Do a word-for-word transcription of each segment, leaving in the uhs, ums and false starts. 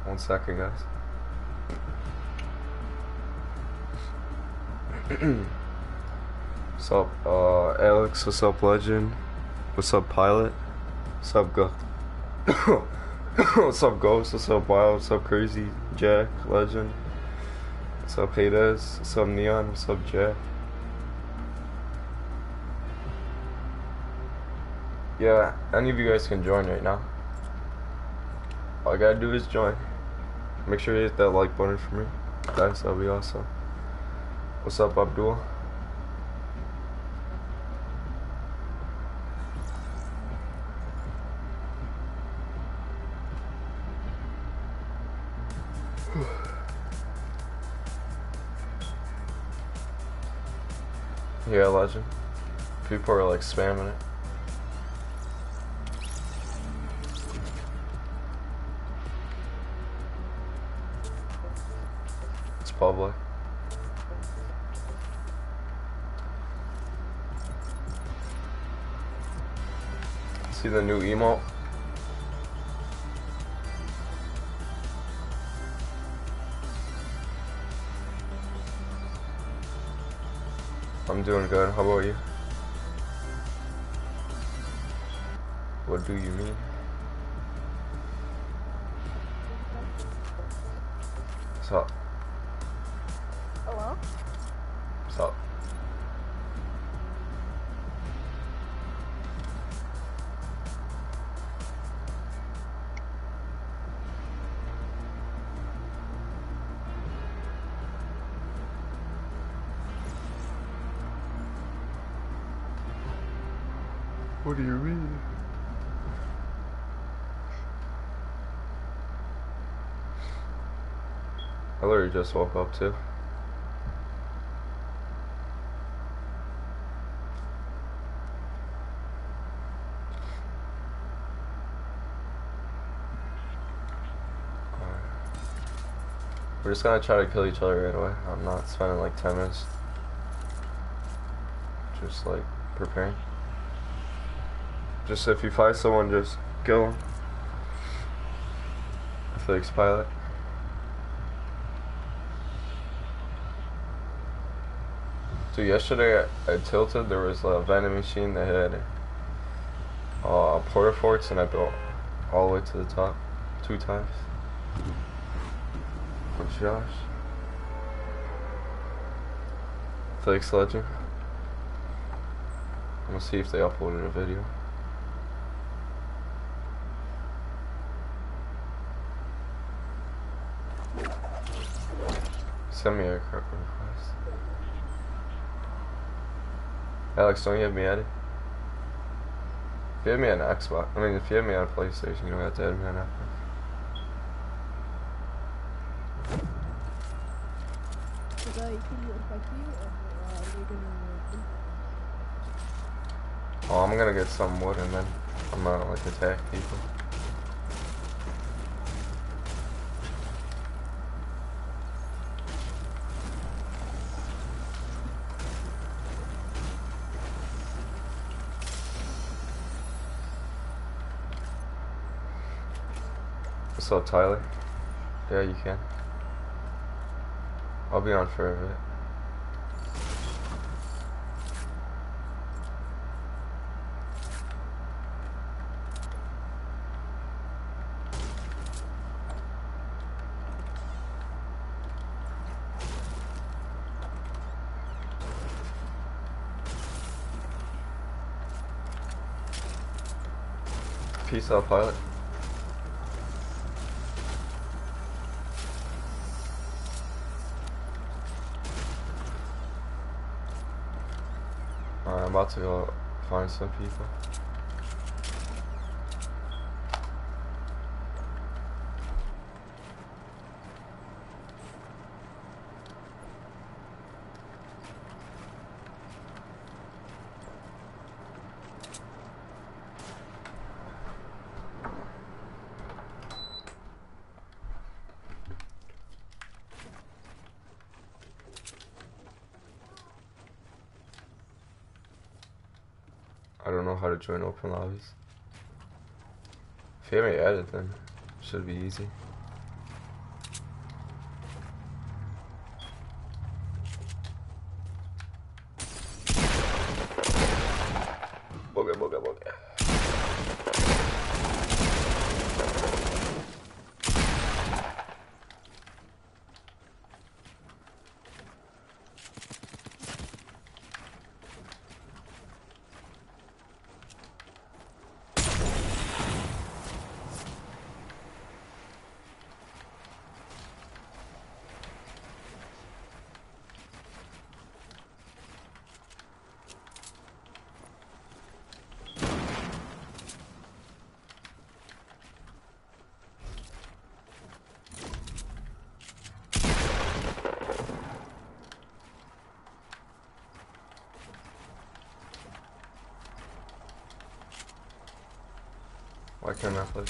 One second, guys. What's up, uh, Alex? What's up, Legend? What's up, Pilot? What's up, Go? What's up, Ghost? What's up, Wild? What's up, Crazy Jack? Legend? What's up, Hades? What's up, Neon? What's up, Jack? Yeah, any of you guys can join right now. All I gotta do is join. Make sure you hit that like button for me. Guys, that'll be awesome. What's up, Abdul? Yeah, Legend. People are like spamming it. It's public. See the new emote? I'm doing good. How about you? What do you mean? What's up? Hello? What's up? What do you mean? I literally just woke up too. Alright. We're just gonna try to kill each other right away. I'm not spending like ten minutes just like preparing. Just if you find someone, just kill them. Felix Pilot. So yesterday I, I tilted, there was a vending machine that had uh, porta forts, and I built all the way to the top two times. With Josh. Felix Legend. I'm gonna see if they uploaded a video. Send me a request. Alex, don't you have me added? If you have me on Xbox, I mean, if you have me on PlayStation, you don't have to add me on Xbox. Oh, I'm gonna get some wood and then I'm gonna like attack people. What's up, Tyler? Yeah, you can. I'll be on for a bit. Peace out, Pilot. Alright, I'm about to go find some people. I don't know how to join open lobbies. If you haven't added, then it should be easy. working on that place.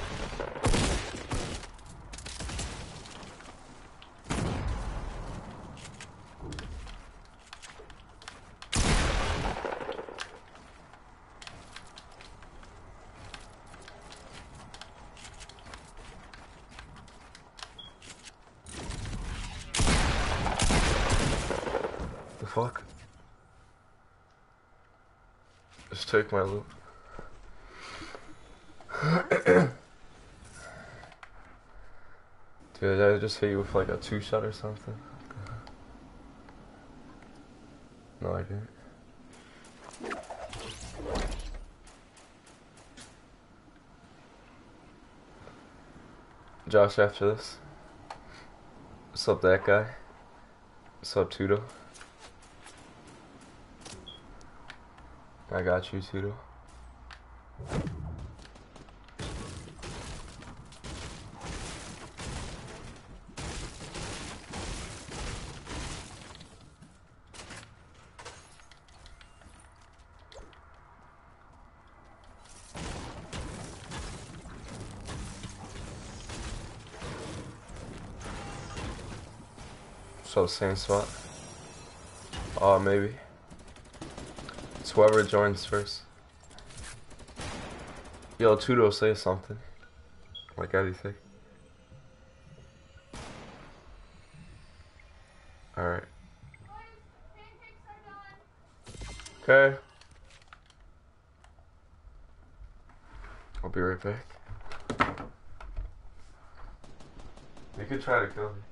The fuck? Just take my loot. Dude, did I just hit you with like a two shot or something? No, I didn't. Josh, after this. What's up, that guy? What's up, Tudo? I got you, Tudo. So same spot. Oh, uh, maybe. It's whoever joins first. Yo, Tudo, say something. Like anything. Alright. Okay. I'll be right back. You could try to kill me.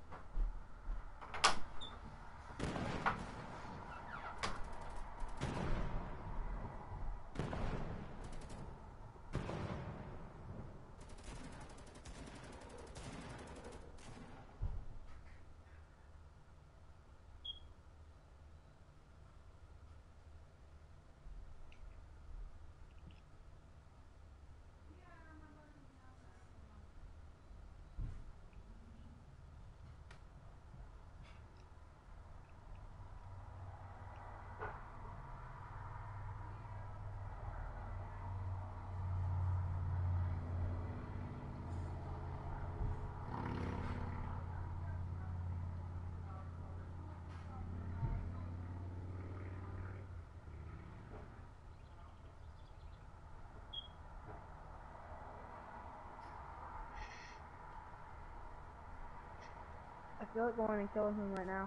I feel like going and killing him right now.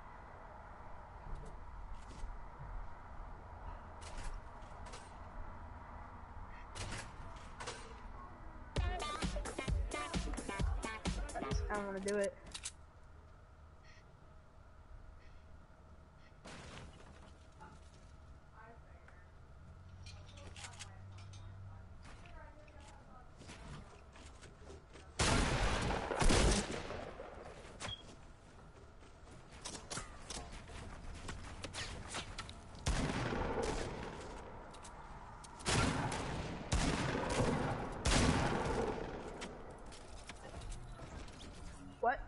I just kinda wanna do it. What?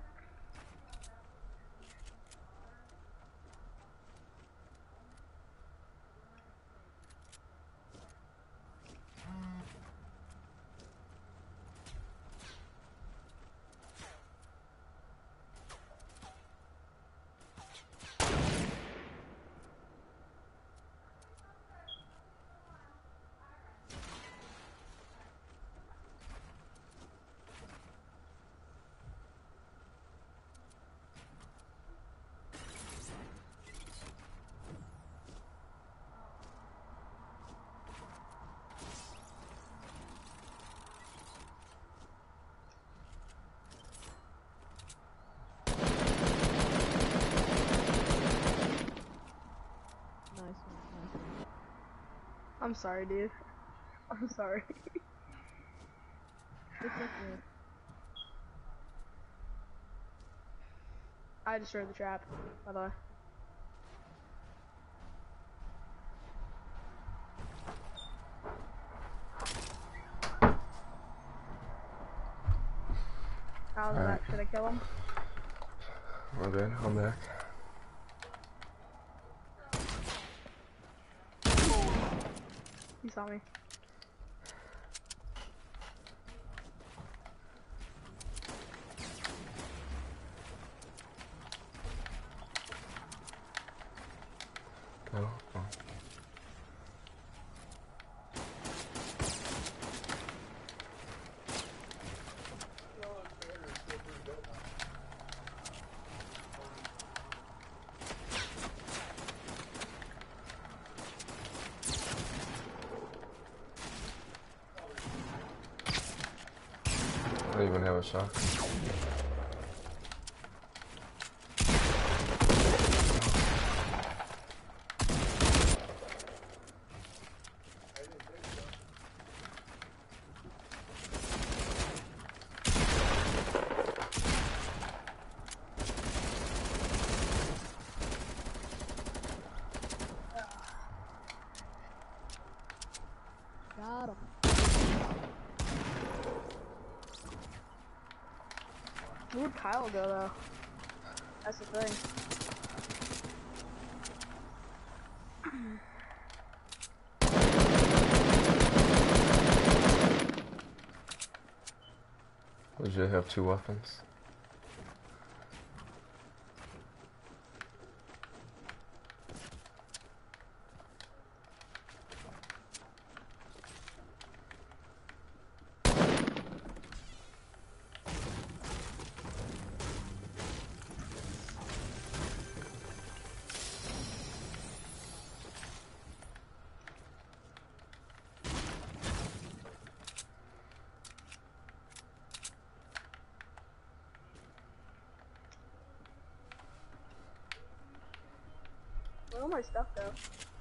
I'm sorry, dude. I'm sorry. I destroyed the trap, by the way. How's All that? right. Should I kill him? I'm good. I'm back. He saw me. don't even have a shot. Got him. Where would Kyle go though? That's the thing. Legit have two weapons. Where all my stuff go?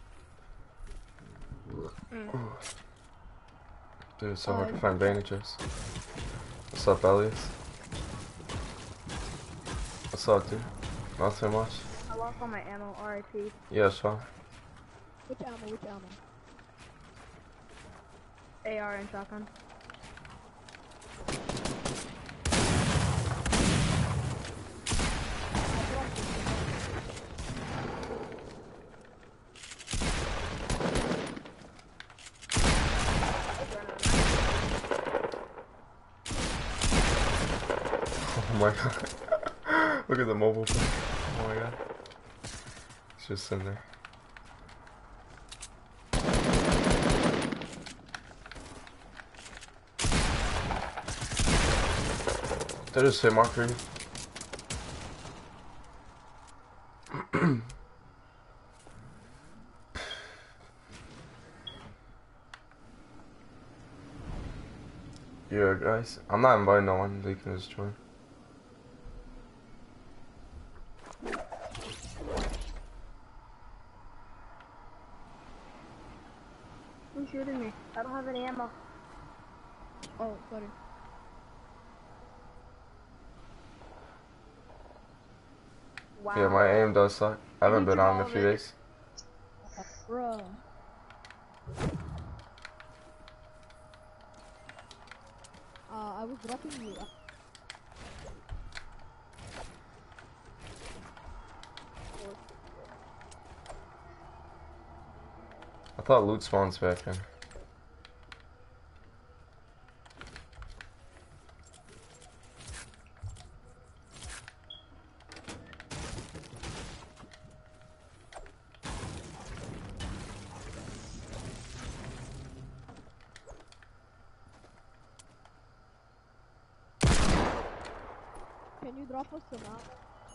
Mm. Dude, it's so Uh, hard to find bandages. What's up, Elias? What's up, dude? Not so much. I lost all my ammo, R I P. Yeah, sure. Which ammo? Which ammo? A R and shotgun. Oh my god. Look at the mobile phone. Oh my god. It's just in there. Did I just hit mark for you? Yeah, guys. I'm not inviting no one. They can just join. Who's shooting me? I don't have any ammo. Oh, sorry. Wow. Yeah, my aim does suck. I haven't He been took on in all a of few it. days. Bruh. Uh, I was dropping you. I thought loot spawns back in. Can you drop us some ammo?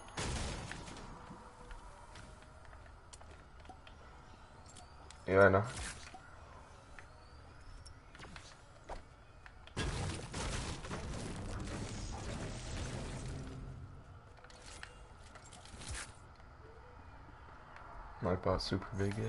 Yeah, I know. My bot super big, eh?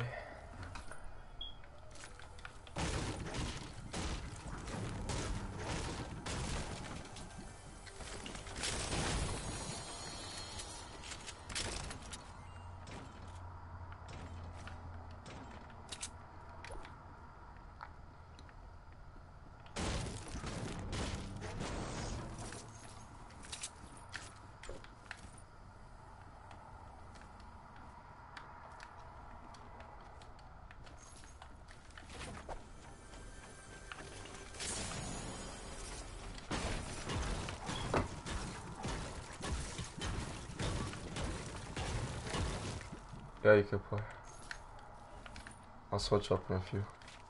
Yeah, you can play. I'll switch up in a few.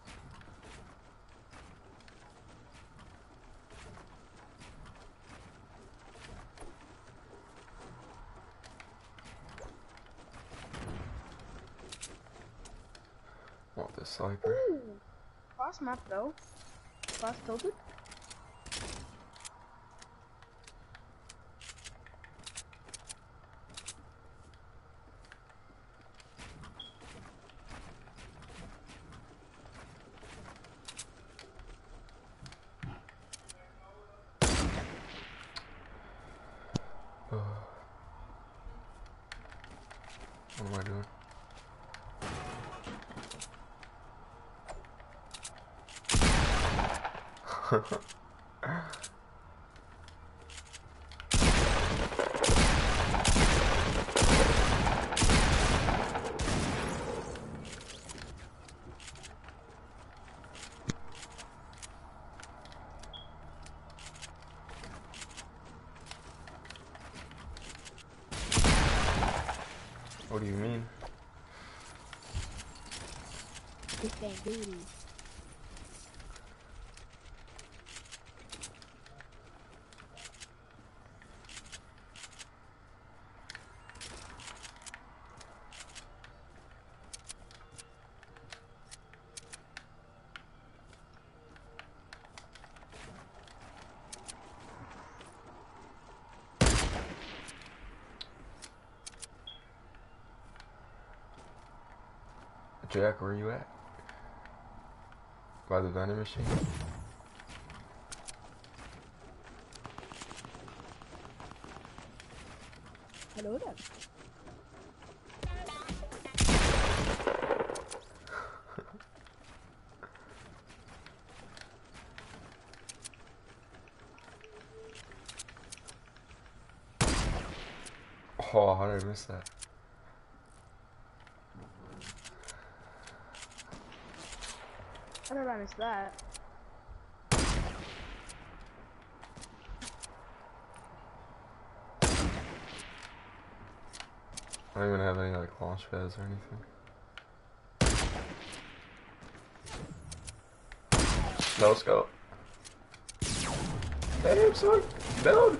Want this sniper? Ooh. Cross map though. Cross tilted. What do you mean? Big bang booty. Jack, where you at? By the vending machine? Hello there. Oh, how did I miss that? How did I miss that? I don't even have any like launch pads or anything. No scope. Damn, son. Build.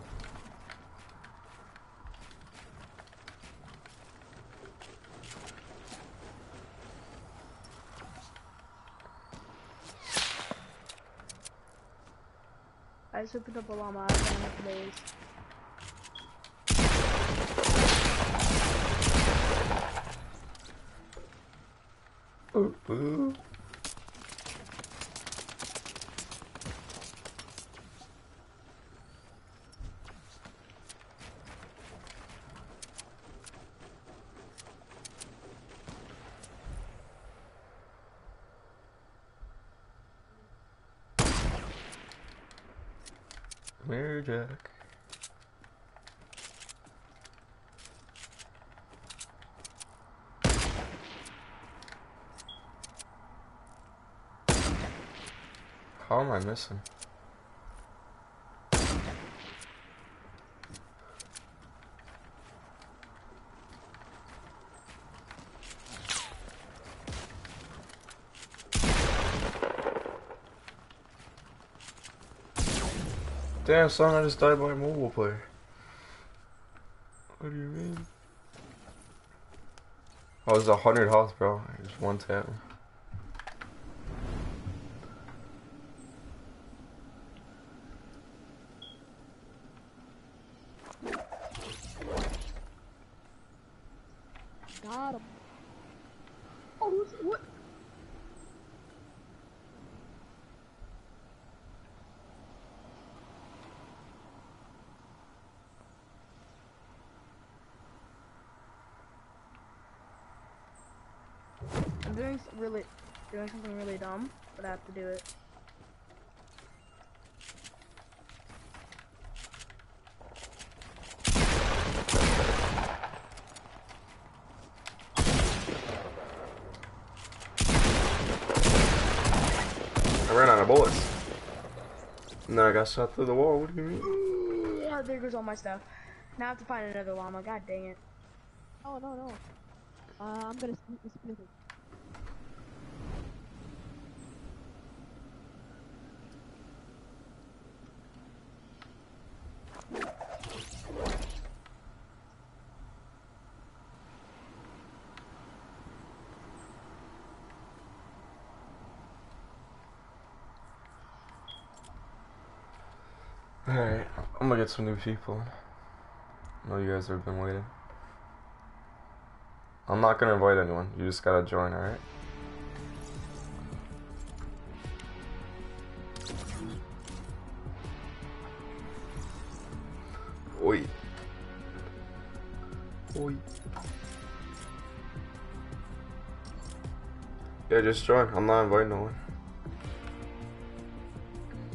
I just opened up a llama out of the base. Ooh, ooh. Mirror Jack. How am I missing? Damn, son, I just died by a mobile player. What do you mean? I was a hundred health, bro. Just one tap. Got him. Oh, who's, what? I'm doing s- really, doing something really dumb, but I have to do it. I ran out of bullets. And then I got shot through the wall. What do you mean? Yeah, there goes all my stuff. Now I have to find another llama. God dang it. Oh no no. Uh, I'm gonna split the split it. Alright, I'm gonna get some new people. I know you guys have been waiting. I'm not gonna invite anyone. You just gotta join, alright? Oi. Oi. Yeah, just join. I'm not inviting no one.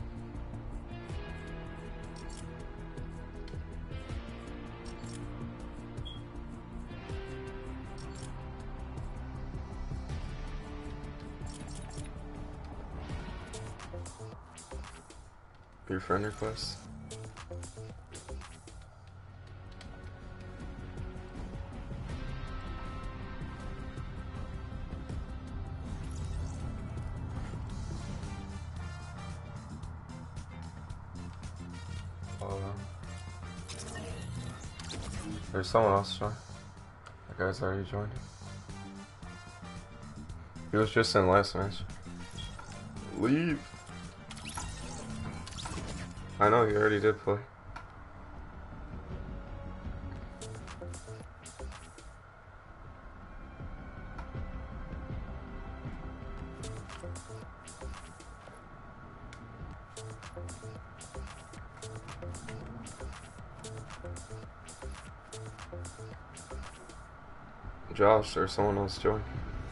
Your friend request? Hold on. There's someone else joined. That guy's already joined. He was just in last match. Leave. I know, he already did play. Josh or someone else joined.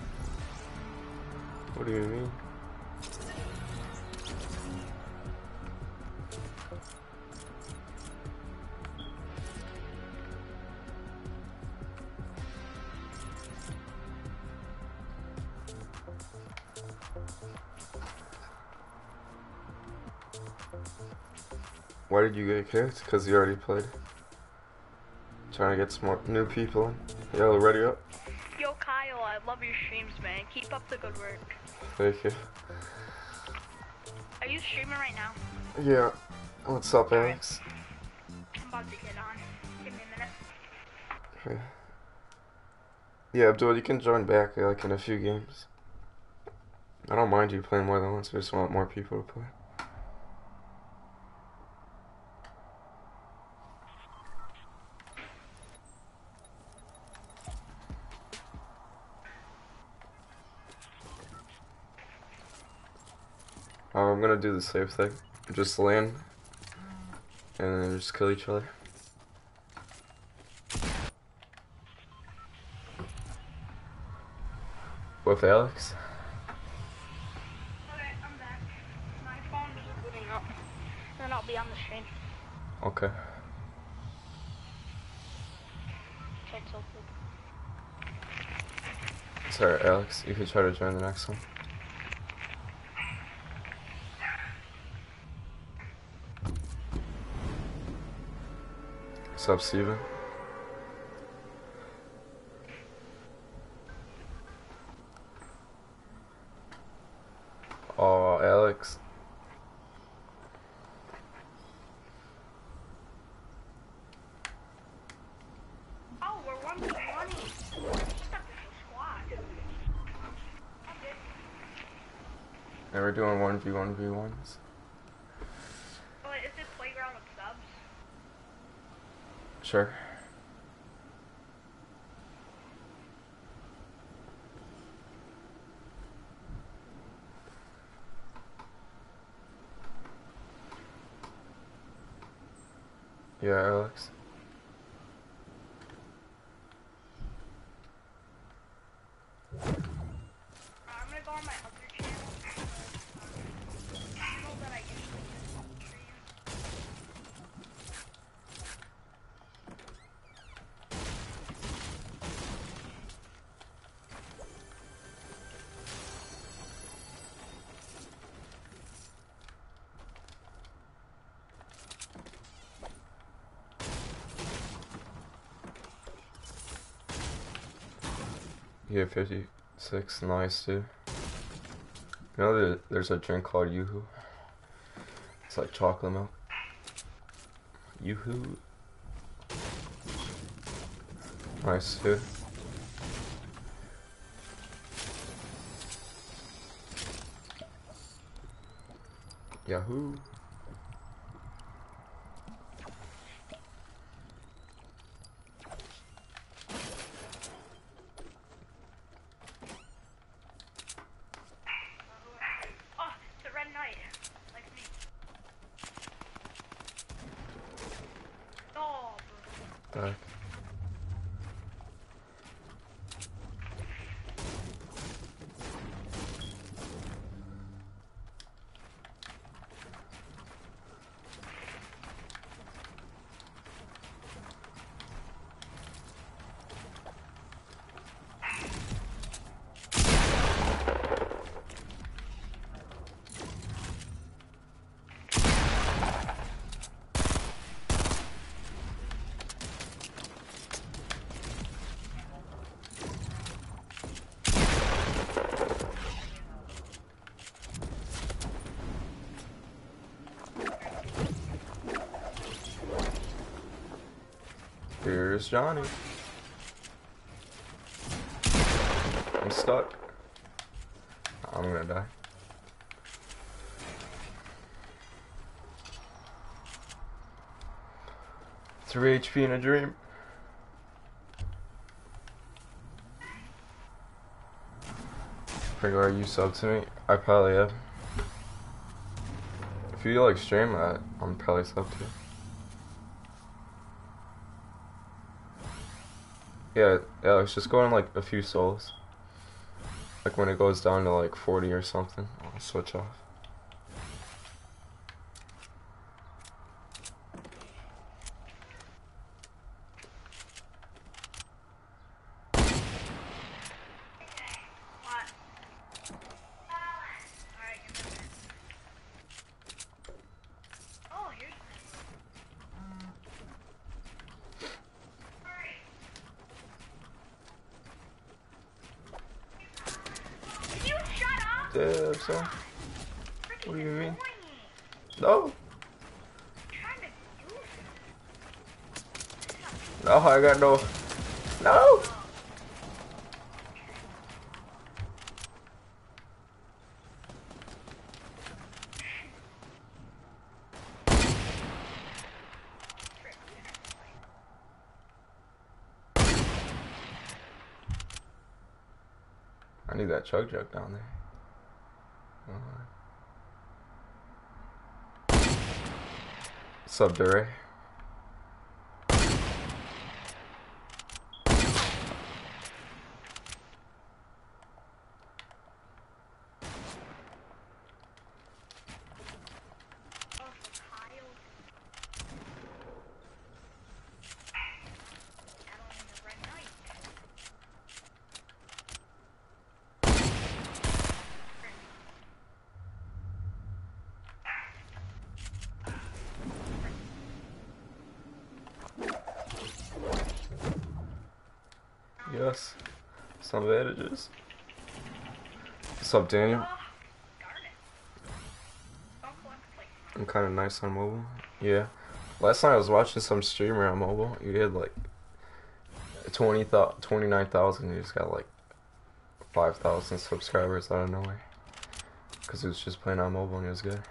What do you mean? Why did you get kicked? Because you already played. Trying to get some more new people in. Yo, ready up? Yo, Kyle, I love your streams, man. Keep up the good work. Thank you. Are you streaming right now? Yeah. What's up, Alex? I'm about to get on. Give me a minute. Yeah, Abdul, you can join back like in a few games. I don't mind you playing more than once. I just want more people to play. Uh, I'm gonna do the safe thing. Just land and then just kill each other. With Alex? Okay, I'm back. My phone is booting up. Then I'll be on the stream. Okay. Check so quick. Sorry, Alex. You could try to join the next one. What's up, Steven? Oh, Alex. Oh, we're one v one. We're just up to the squad. Okay. And we're doing one v one v ones. Oh, is it Playground of Subs? Sure. Yeah, Alex. I'm gonna go on my other channel. Uh, channel that I usually use on stream. You have fifty-six, nice too. You know there, there's a drink called Yoo-Hoo? It's like chocolate milk. Yoo-Hoo. Nice too. Yahoo. Oh, the Red Knight. Like me. Oh, bro. Back. Here's Johnny. I'm stuck. I'm gonna die. three H P in a dream. Pringle, are you sub to me? I probably have. If you like stream that, I'm probably sub to you. Yeah, yeah, it's just going like a few souls. Like when it goes down to like forty or something, I'll switch off. What? Alright, give me that. Oh, here's Can you shut up? Yeah, so. Freaking What do you mean? annoying. No. Trying to do something. No, I got no. No. I need that chug jug down there. Uh, What's up, Dure? Yes. Some advantages. What's up, Daniel? I'm kind of nice on mobile. Yeah. Last night I was watching some streamer on mobile. You had like twenty twenty-nine thousand. You just got like five thousand subscribers out of nowhere. Because he was just playing on mobile and he was good.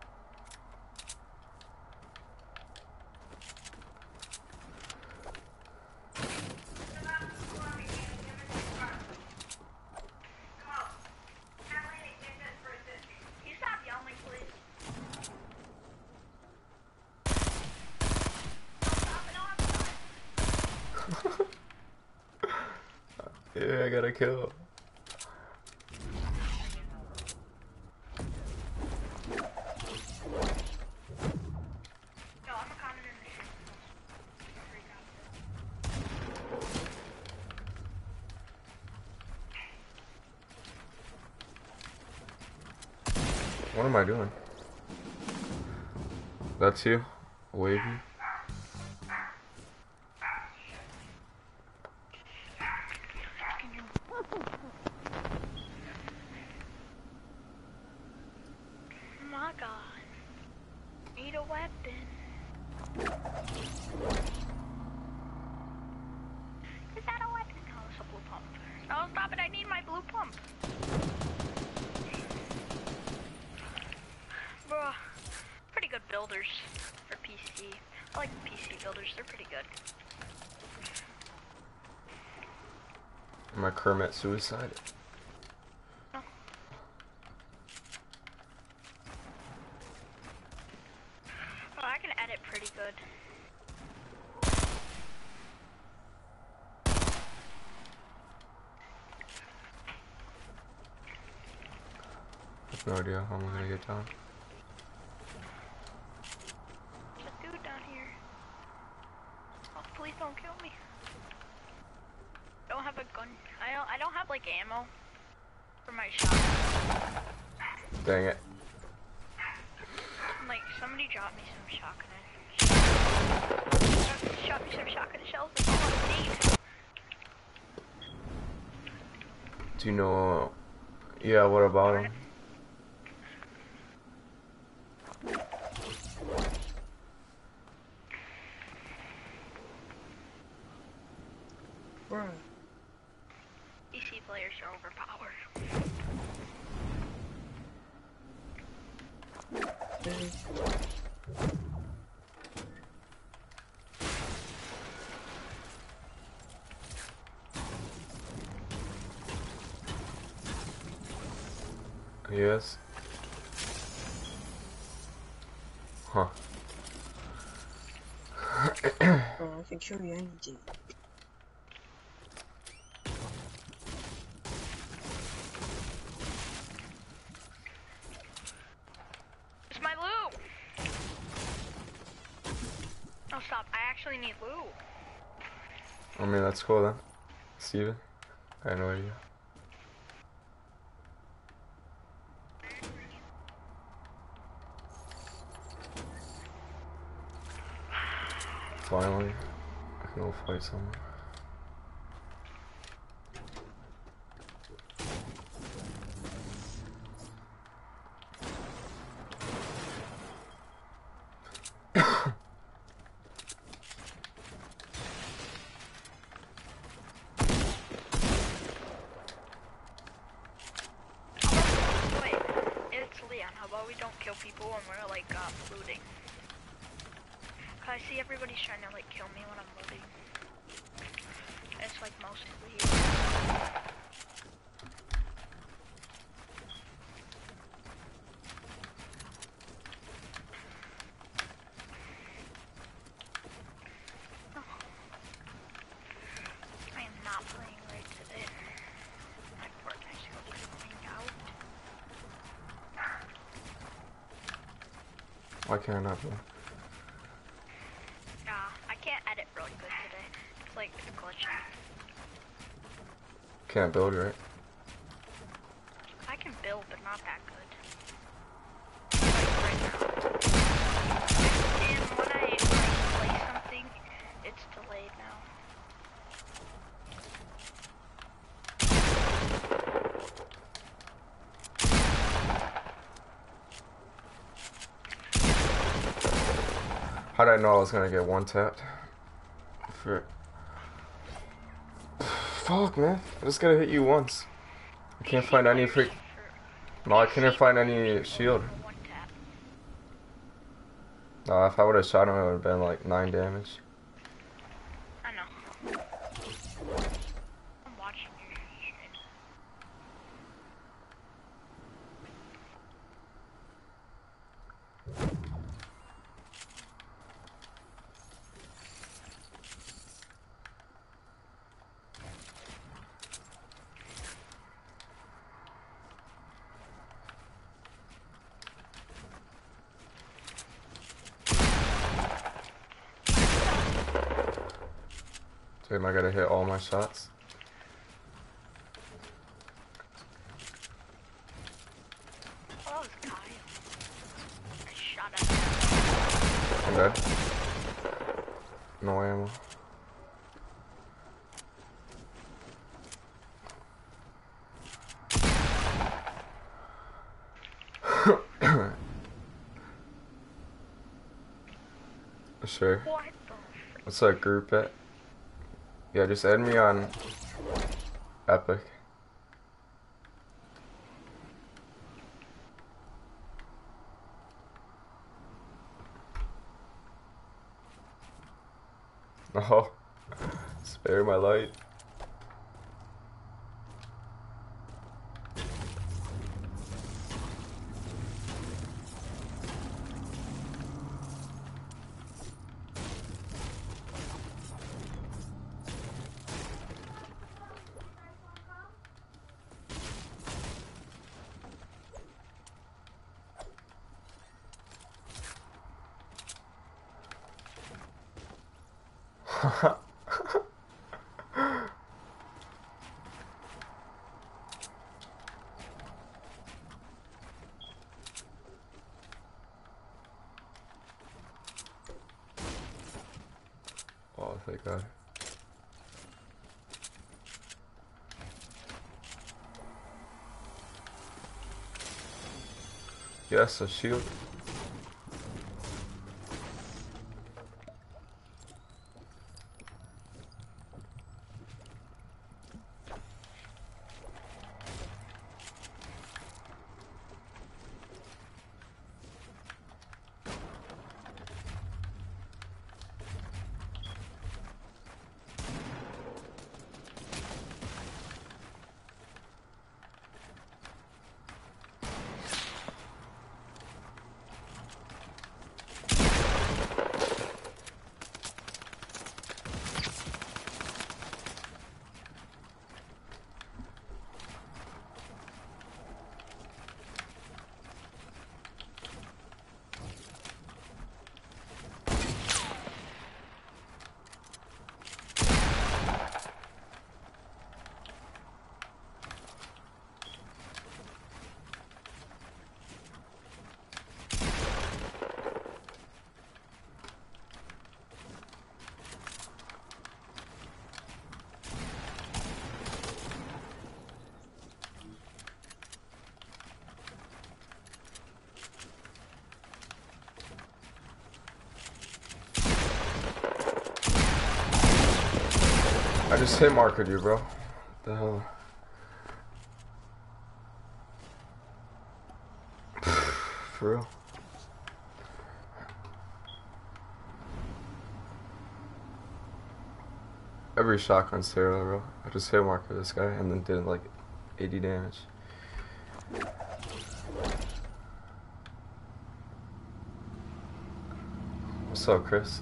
Yeah, I got a kill. What am I doing? That's you? Wavy? My God. Need a weapon. Is that a weapon? Oh, it's a blue pump. Oh, stop it. I need my blue pump. Bruh. Pretty good builders for P C. I like P C builders. They're pretty good. My Kermit suicide. Oh. Oh, I can edit pretty good. I have no idea how I'm gonna get down. There's a dude down here. Oh, please don't kill me. I don't have a gun. I don't. I don't have like ammo for my shotgun. Dang it. Like somebody dropped me some shotgun. Shot me some shotgun shells. That's all I need. Do you know? Yeah, what about him? Bruh. P C players are overpowered. Yes. Huh. Bro, I can kill you anything. It's my loot! Oh, stop. I actually need loot. I mean, that's cool then. Steven? I had no idea. Finally, I can go fight someone. Wait, it's Leon. How about we don't kill people when we're like uh, looting? Cause I see everybody's trying to like kill me when I'm looting. It's like mostly here. I am not playing right today. My Fortnite skills are going out. Why can't I play? Nah, I can't edit really good today. It's like glitching. Can't build, right? I can build, but not that good. Like right now. And when I like play something, it's delayed now. How did I know I was gonna get one tapped? Frick. Fuck, man. I just gotta hit you once. I can't find any freak. No, I couldn't find any shield. One tap. No, if I would have shot him, it would have been like nine damage. I know. I'm watching your shit. Damn, I gotta hit all my shots. Oh, that was Kyle. I shot at him. I'm dead. No ammo. Sure. What the frick? What's that group at? Yeah, just add me on Epic. Oh, spare my light. Oh, thank God. Yes, a shield. I just hit marked you, bro. What the hell? For real? Every shotgun's terrible, bro. I just hit marked this guy and then did like eighty damage. What's up, Chris?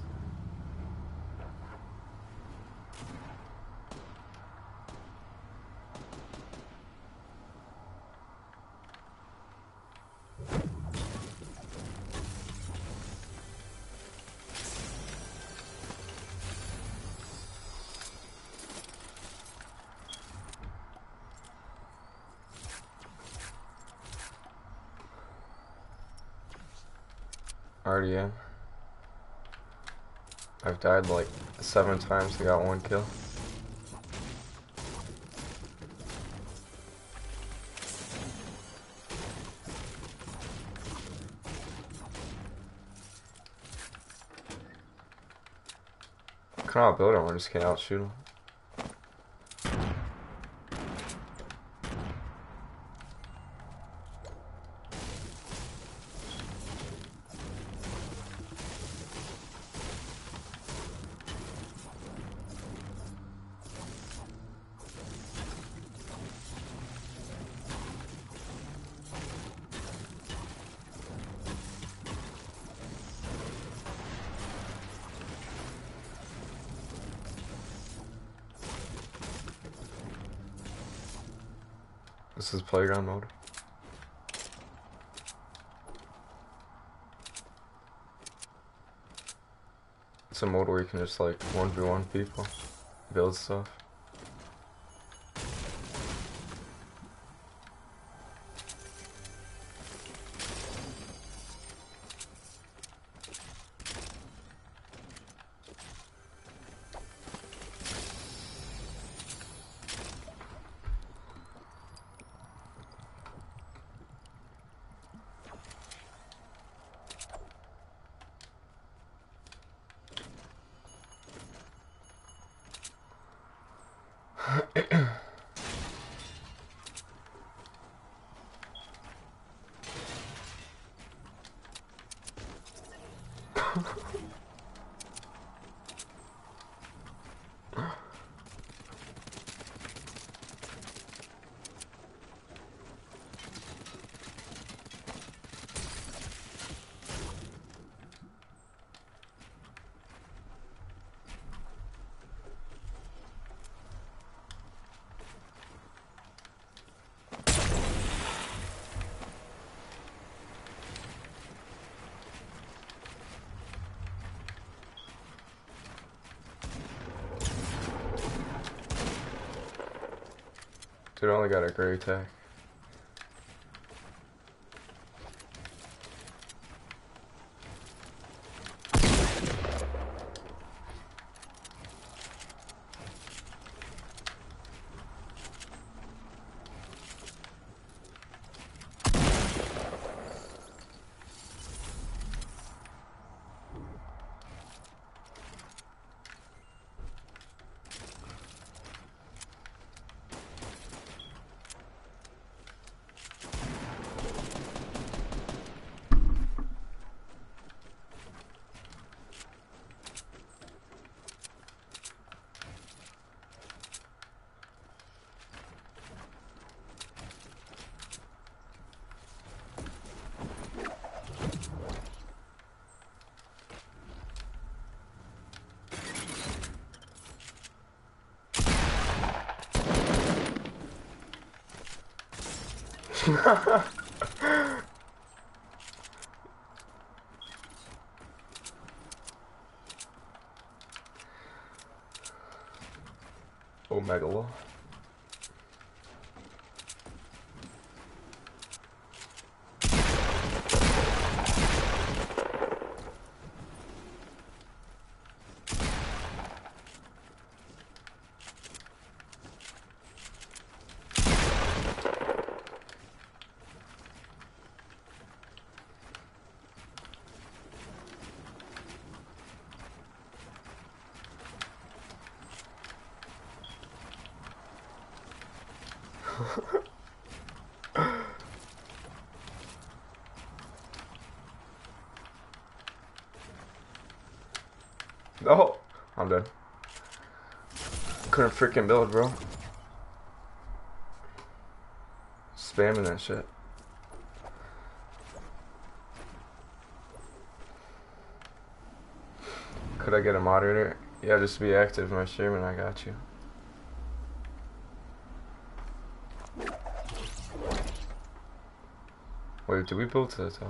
Already in. I've died like seven times, I got one kill. Come out build him, I just can't outshoot him. This is playground mode. It's a mode where you can just like one v one people, build stuff. Dude, I only got a great attack. Oh, Megalo. Oh, I'm dead. Couldn't freaking build, bro. Spamming that shit. Could I get a moderator? Yeah, just be active in my stream and I got you. Wait, did we build to the top?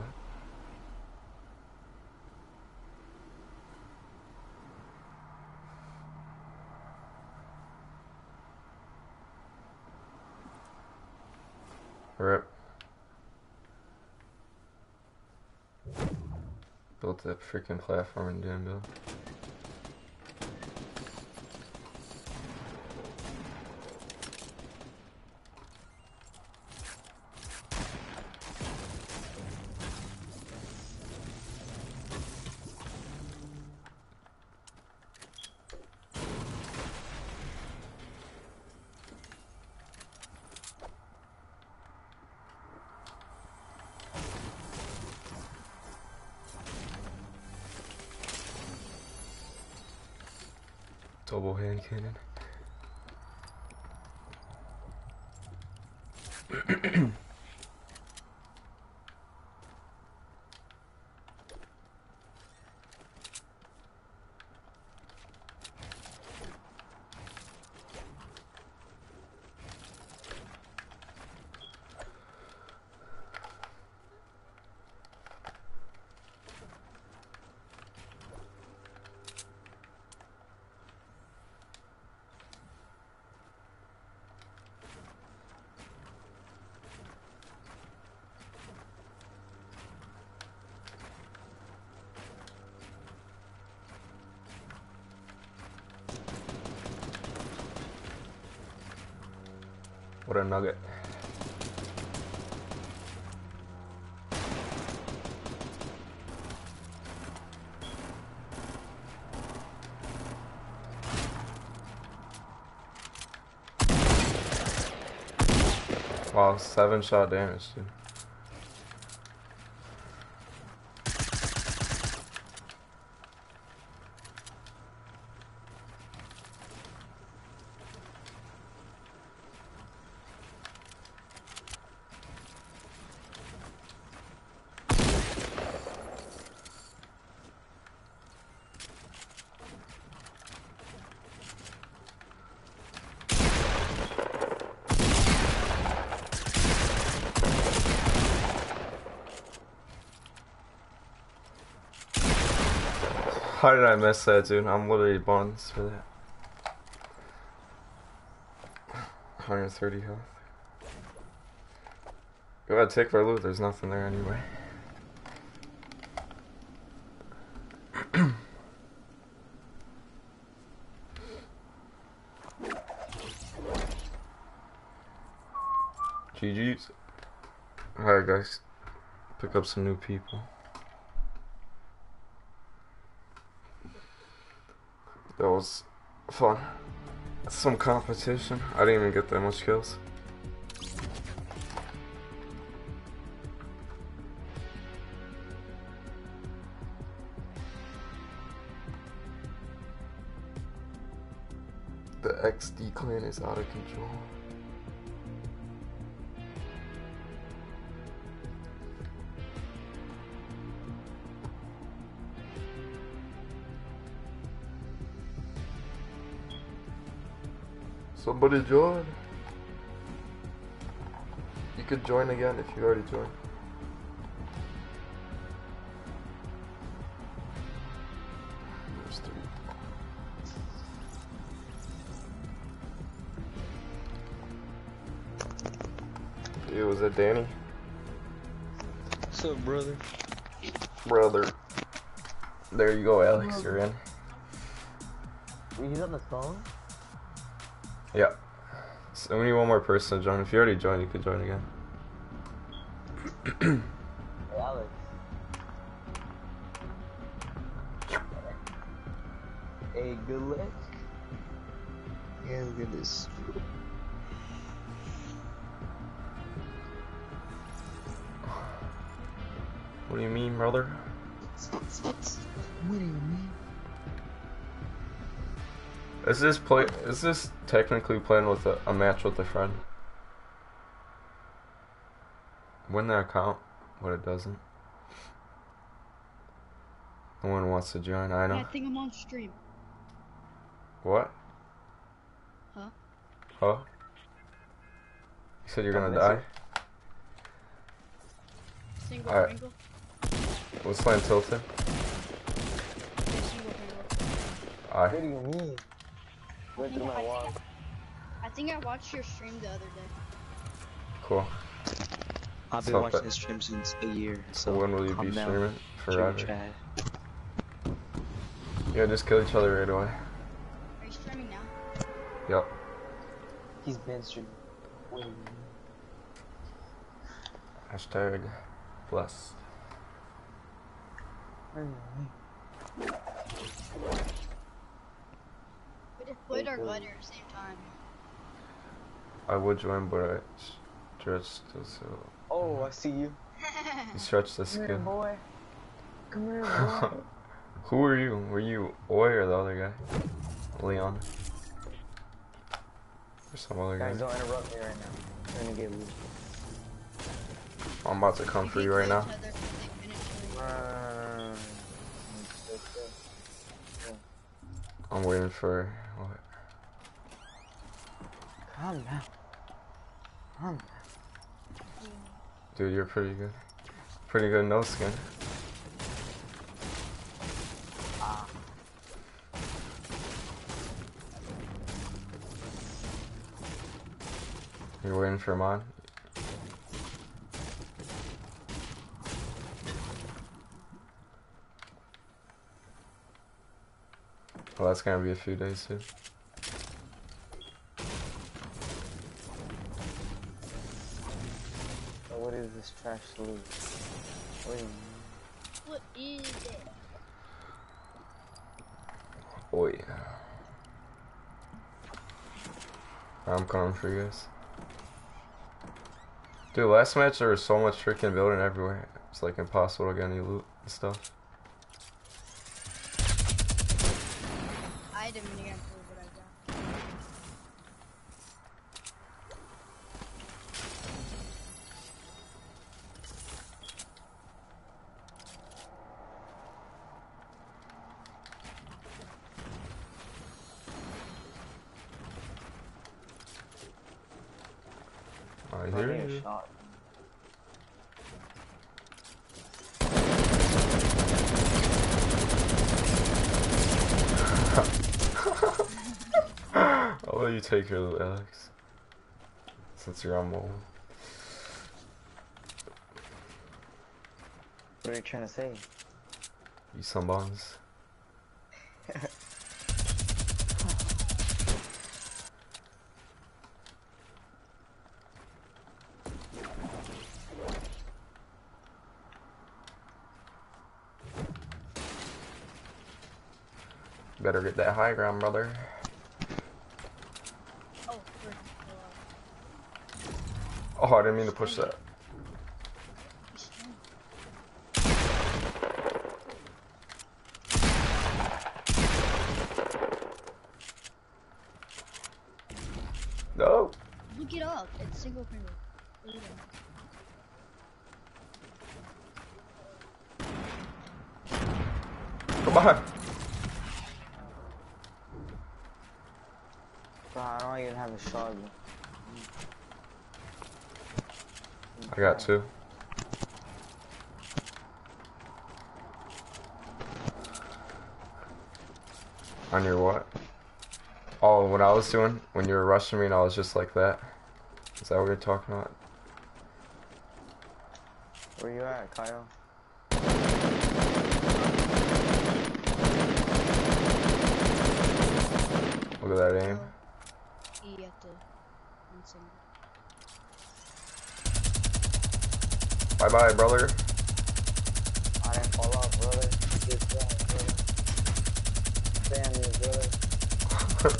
Rip. Built that freaking platform and didn't build. Double hand cannon. What a nugget. Wow, seven shot damage, dude. How did I miss that, dude? I'm literally buns for that. one hundred thirty health. Go ahead, take our loot. There's nothing there anyway. G G's. Alright, guys. Pick up some new people. That was fun. Some competition. I didn't even get that much kills. The X D clan is out of control. Somebody join. You could join again if you already joined. There's three. Dude, was that Danny? What's up, brother? Brother. There you go, Alex. You're in. He's on the phone? Yeah. So we need one more person to join. If you already joined, you could join again. Hey, Alex. Hey, good luck. Yeah, look at this. What do you mean, brother? What do you mean? Is this play? Is this technically playing with a, a match with a friend? Wouldn't that count? But it doesn't. No one wants to join. I know. Yeah, I think I'm on stream. What? Huh? Huh? You said you're Don't gonna miss die? it. Single Alright. Pringle. Let's play Tilted. Yeah, single Pringle. Aye. What do you mean? I Went think, through I, my think wall. I, I think I watched your stream the other day. Cool. I've been So watching that- this stream since a year. So So when will you calm be down. streaming? Shoot Forever. your chat. Yeah, just kill each other right away. Are you streaming now? Yep. He's been streaming. What do you Hashtag blessed. mean? We just played our glider at the same time. I would join, but I stretched the so Oh, I see you. you stretched the Come here, skin. boy. Come here, boy. Who were you? Were you Oi or the other guy? Leon? Or some other Guys, guy? don't interrupt me right now. I'm gonna get loose. I'm about to come We for can you right kill now. each other if they finish doing it. Run. I'm waiting for what? Calm down. Calm down. Dude, you're pretty good. Pretty good no skin. Ah. You're waiting for mine? Well, that's gonna be a few days too. So what is this trash loot? What do you mean? What is it? Oh yeah. I'm coming for you guys. Dude, last match there was so much freaking building everywhere. It's like impossible to get any loot and stuff. I didn't even get what I got. I I hear need a you. shot. I'll let you take your loot, Alex. Since you're on mobile. What are you trying to say? You some buns. Better get that high ground, brother. Oh, frick. Oh, I didn't mean to push that. No. Look it up. It's single Pringle. Look it up. Come on. Bro, I don't even have a shot. Bro. I got two. On your what? Oh, what I was doing when you were rushing me and I was just like that. Is that what you're talking about? Where you at, Kyle? Look at that aim. E at the one single. Bye bye, brother. I didn't fall off, brother. Good job, brother. Damn you, brother.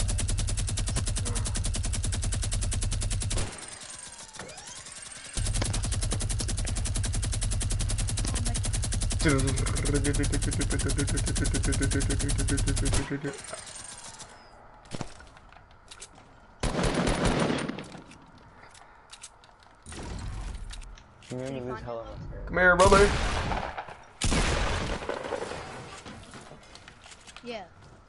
You made me lose hella much hair. Come here, brother. Yeah.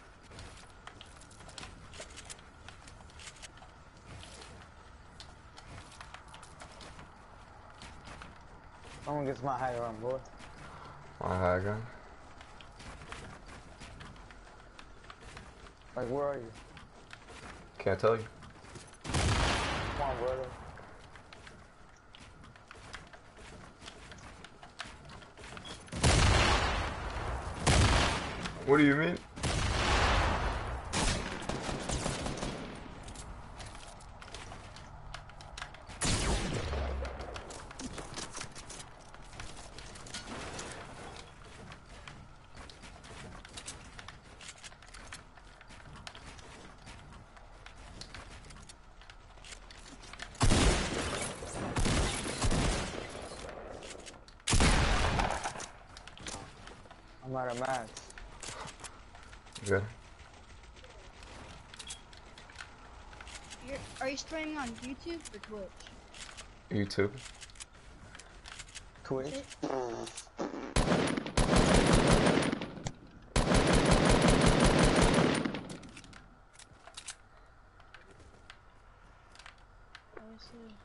Someone gets my high run, boy. My high gun. Like, where are you? Can't tell you. Come on, brother. What do you mean? I'm out of max. Good. You're, are you streaming on YouTube or Twitch? YouTube. Twitch. I see.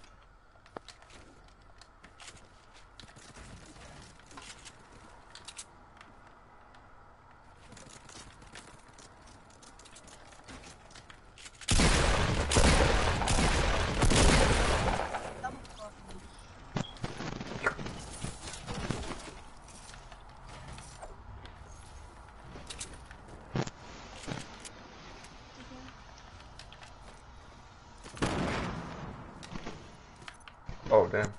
Oh, damn.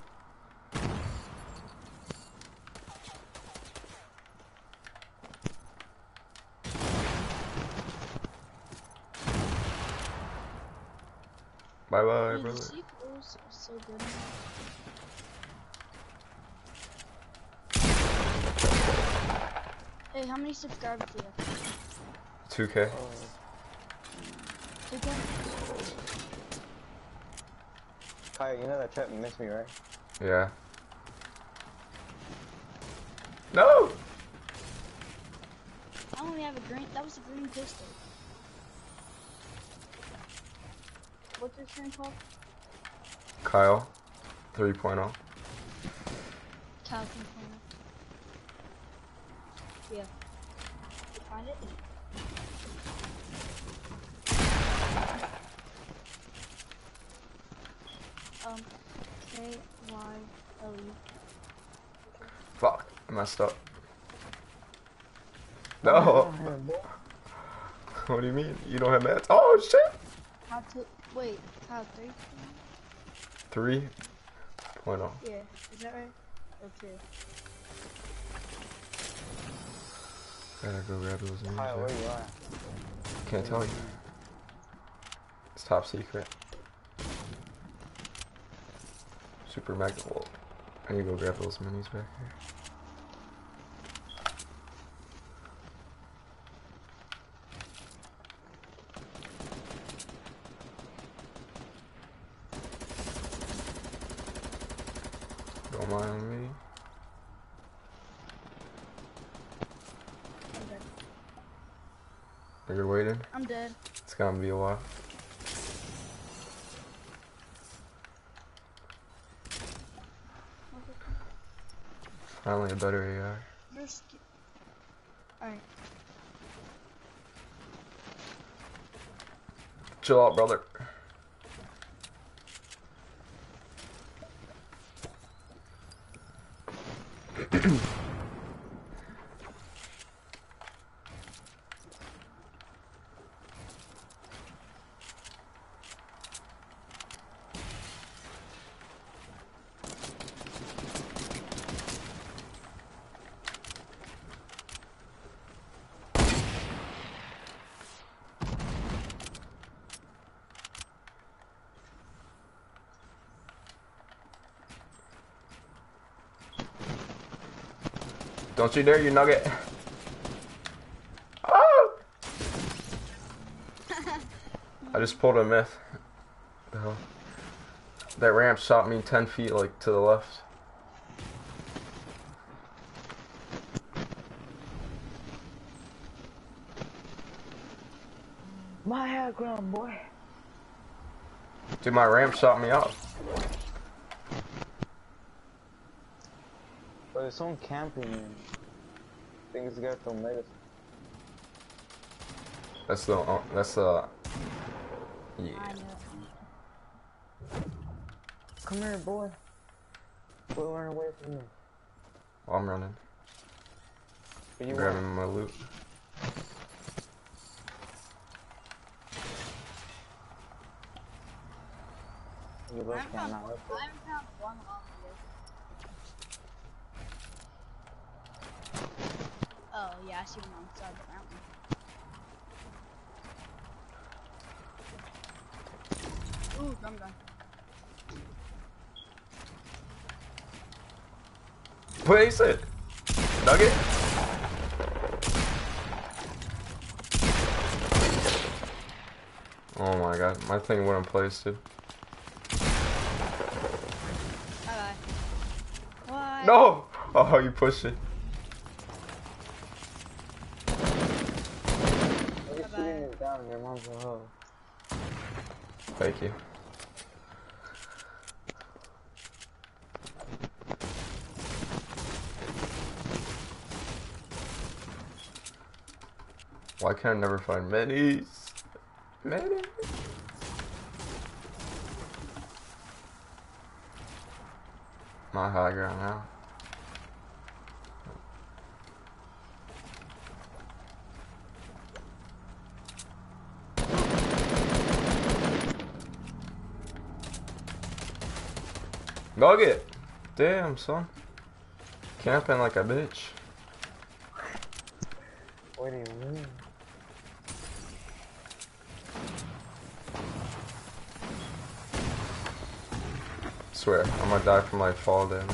Bye bye, Dude, brother. the sequels are so good. Hey, how many subscribers do you have? two K. two K? Kyle, you know that trap missed me, right? Yeah. No! I only have a green. That was a green pistol. What's this thing called? Kyle. three point oh. Calvin Corner. Yeah. You find it? Um, K Y L E. Fuck. I messed up. No! What do you mean? You don't have mats? Oh, shit! How to, wait, how three? three point oh. Yeah, is that right? Okay. Gotta go grab those names. Kyle, where you at? Can't tell you. It's top secret. Super mega volt. I need to go grab those minis back here. Don't mind me. I'm dead. Are you waiting? I'm dead. It's gonna be a while. Finally a better A R. You're sk- Alright. Chill out, brother. Don't you dare, you nugget. Oh! I just pulled a myth. The hell? That ramp shot me ten feet, like, to the left. My high ground, boy. Dude, my ramp shot me up. But there's someone camping in. I think this guy from Megas. That's the, uh, that's the, yeah. I know. Come here, boy. Boy, run away from me. Oh, I'm running. But you Grabbing want? my loot. You both I can't found not one, look. I haven't found one on this. Oh, yeah, I see one on the side of the mountain. Ooh, drum gun. What he said? Nugget? Oh my god, my thing wouldn't place, dude. Bye bye. What? No! Oh, you pushed it. Look at shooting it down. Your mom's a hoe. Thank you. Why can't I never find minis? Minis? My high ground now. Nugget! Damn, son. Camping like a bitch. What do you mean? Swear, I'm gonna die from like fall damage.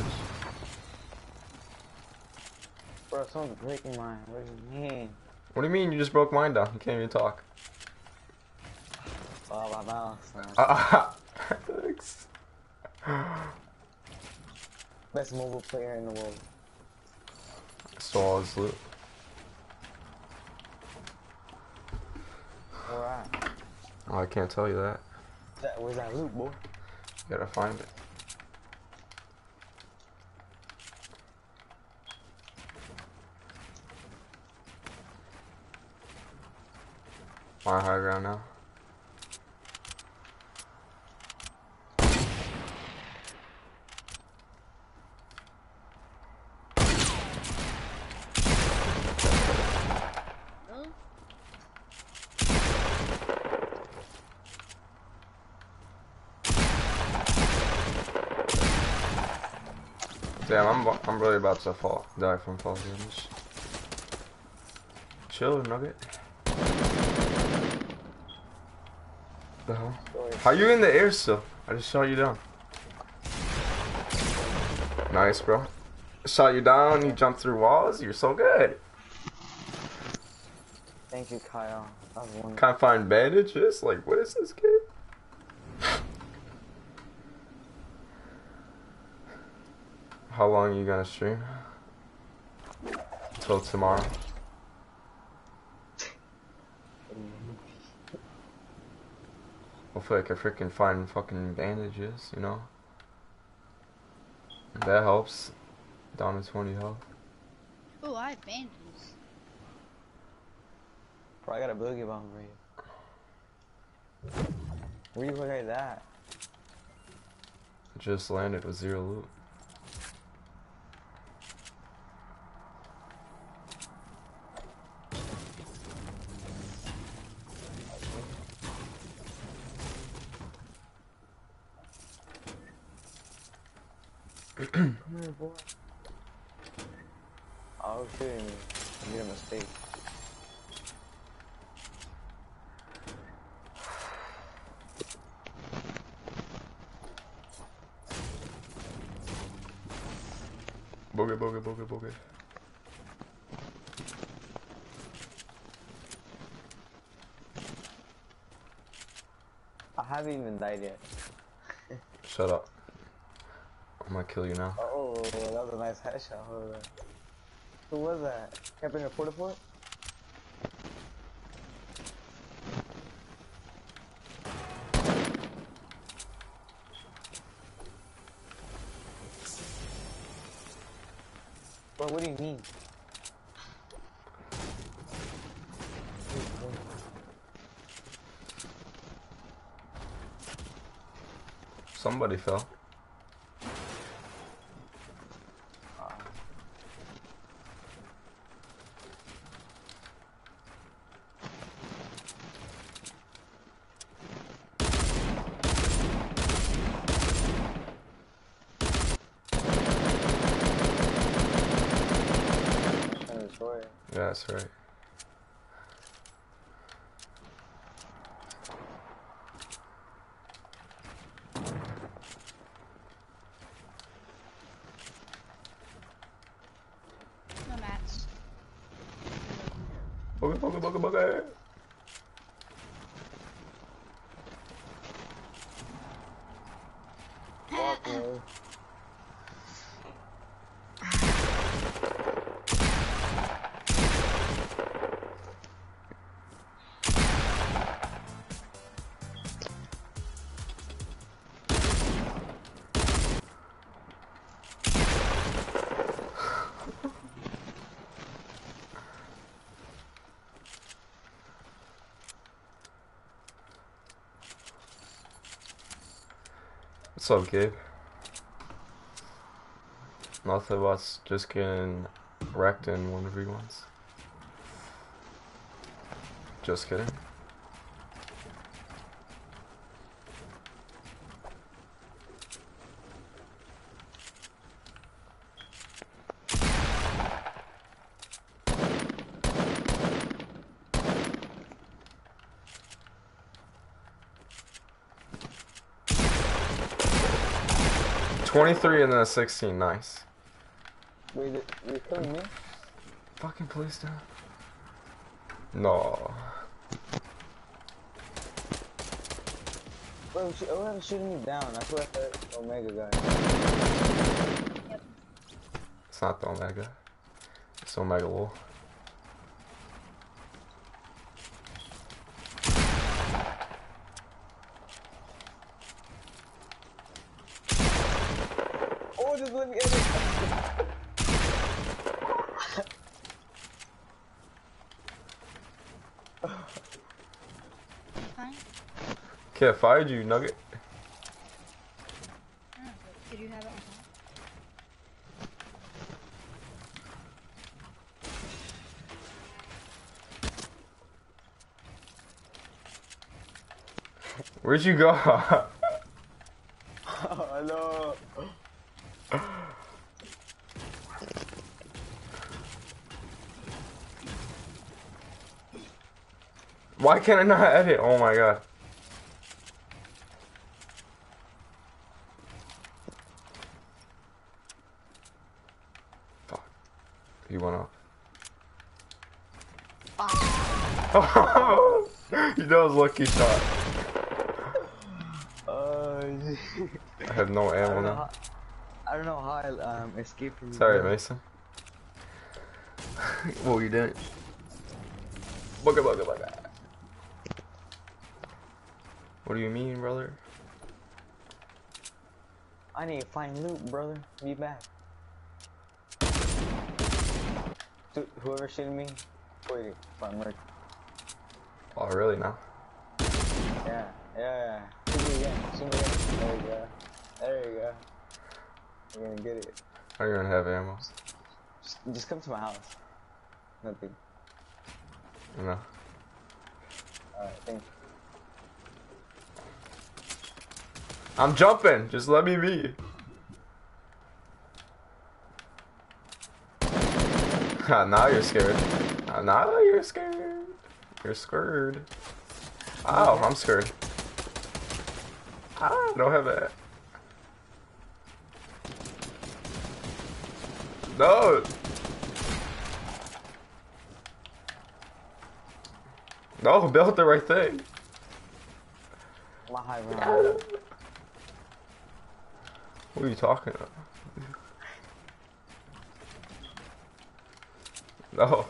Bro, someone's breaking mine. What do you mean? What do you mean you just broke mine down? You can't even talk. Oh, my mouse. Ah, thanks. Best mobile player in the world. Stole all his loot. Where at? Oh, I can't tell you that. That, where's that loot, boy? You gotta find it. My high ground now. Really? Damn, I'm I'm really about to fall, die from fall damage. Chill, Nugget. The hell? How you in the air still? I just shot you down. Nice, bro. Shot you down. You jumped through walls. You're so good. Thank you, Kyle. That was one. Can't find bandages. Like, what is this kid? How long are you gonna stream? Till tomorrow. Hopefully I can freaking find fucking bandages, you know? That helps. Down to twenty health. Oh, I have bandages. Bro, I got a boogie bomb for you. Where you look at that? Just landed with zero loot. Come here, boy. Oh, shooting me. I made a mistake. Boogie, boogie, boogie, boogie. I haven't even died yet. Shut up. I'm gonna kill you now. Oh, that was a nice headshot. Hold on. Who was that? Can't bring a porta fort? Bro, what do you mean? Somebody fell. Yeah, that's right. No mats. Boogie, boogie, boogie, boogie. Fuck me. What's up, Gabe? Nothing about just getting wrecked in one v ones. Just kidding. twenty-three and then a sixteen, nice. Wait, you're killing me? Fucking police down. No. Bro, whoever's shooting me down, I swear that's Omega guy. It's not the Omega. It's Omega Lol. Oh, just let me edit. Fine. Okay, I fired you, Nugget. Oh, did you have it on top? Where'd you go? Oh, no. Why can't I not edit? Oh my god. Fuck. He went up. Oh! That was a lucky shot. Uh, I have no I ammo don't know now. how, I don't know how I um, escaped from you. Sorry, Mason. Well, you didn't. Bugga, bugga, bugga. What do you mean, brother? I need to find loot, brother. Be back. Dude, whoever shooting me, wait, find merch. Oh, really now? Yeah, yeah, yeah. Shoot me again, shoot me again. There you go. There you go. You're gonna get it. I don't even have ammo. Just, just come to my house. Nothing. No. Alright, thank you. I'm jumping. Just let me be. Now you're scared. Now you're scared. You're scared. Ow, I'm scared. Ah, don't have that. No. No, built the right thing. My high ground. What are you talking about? No.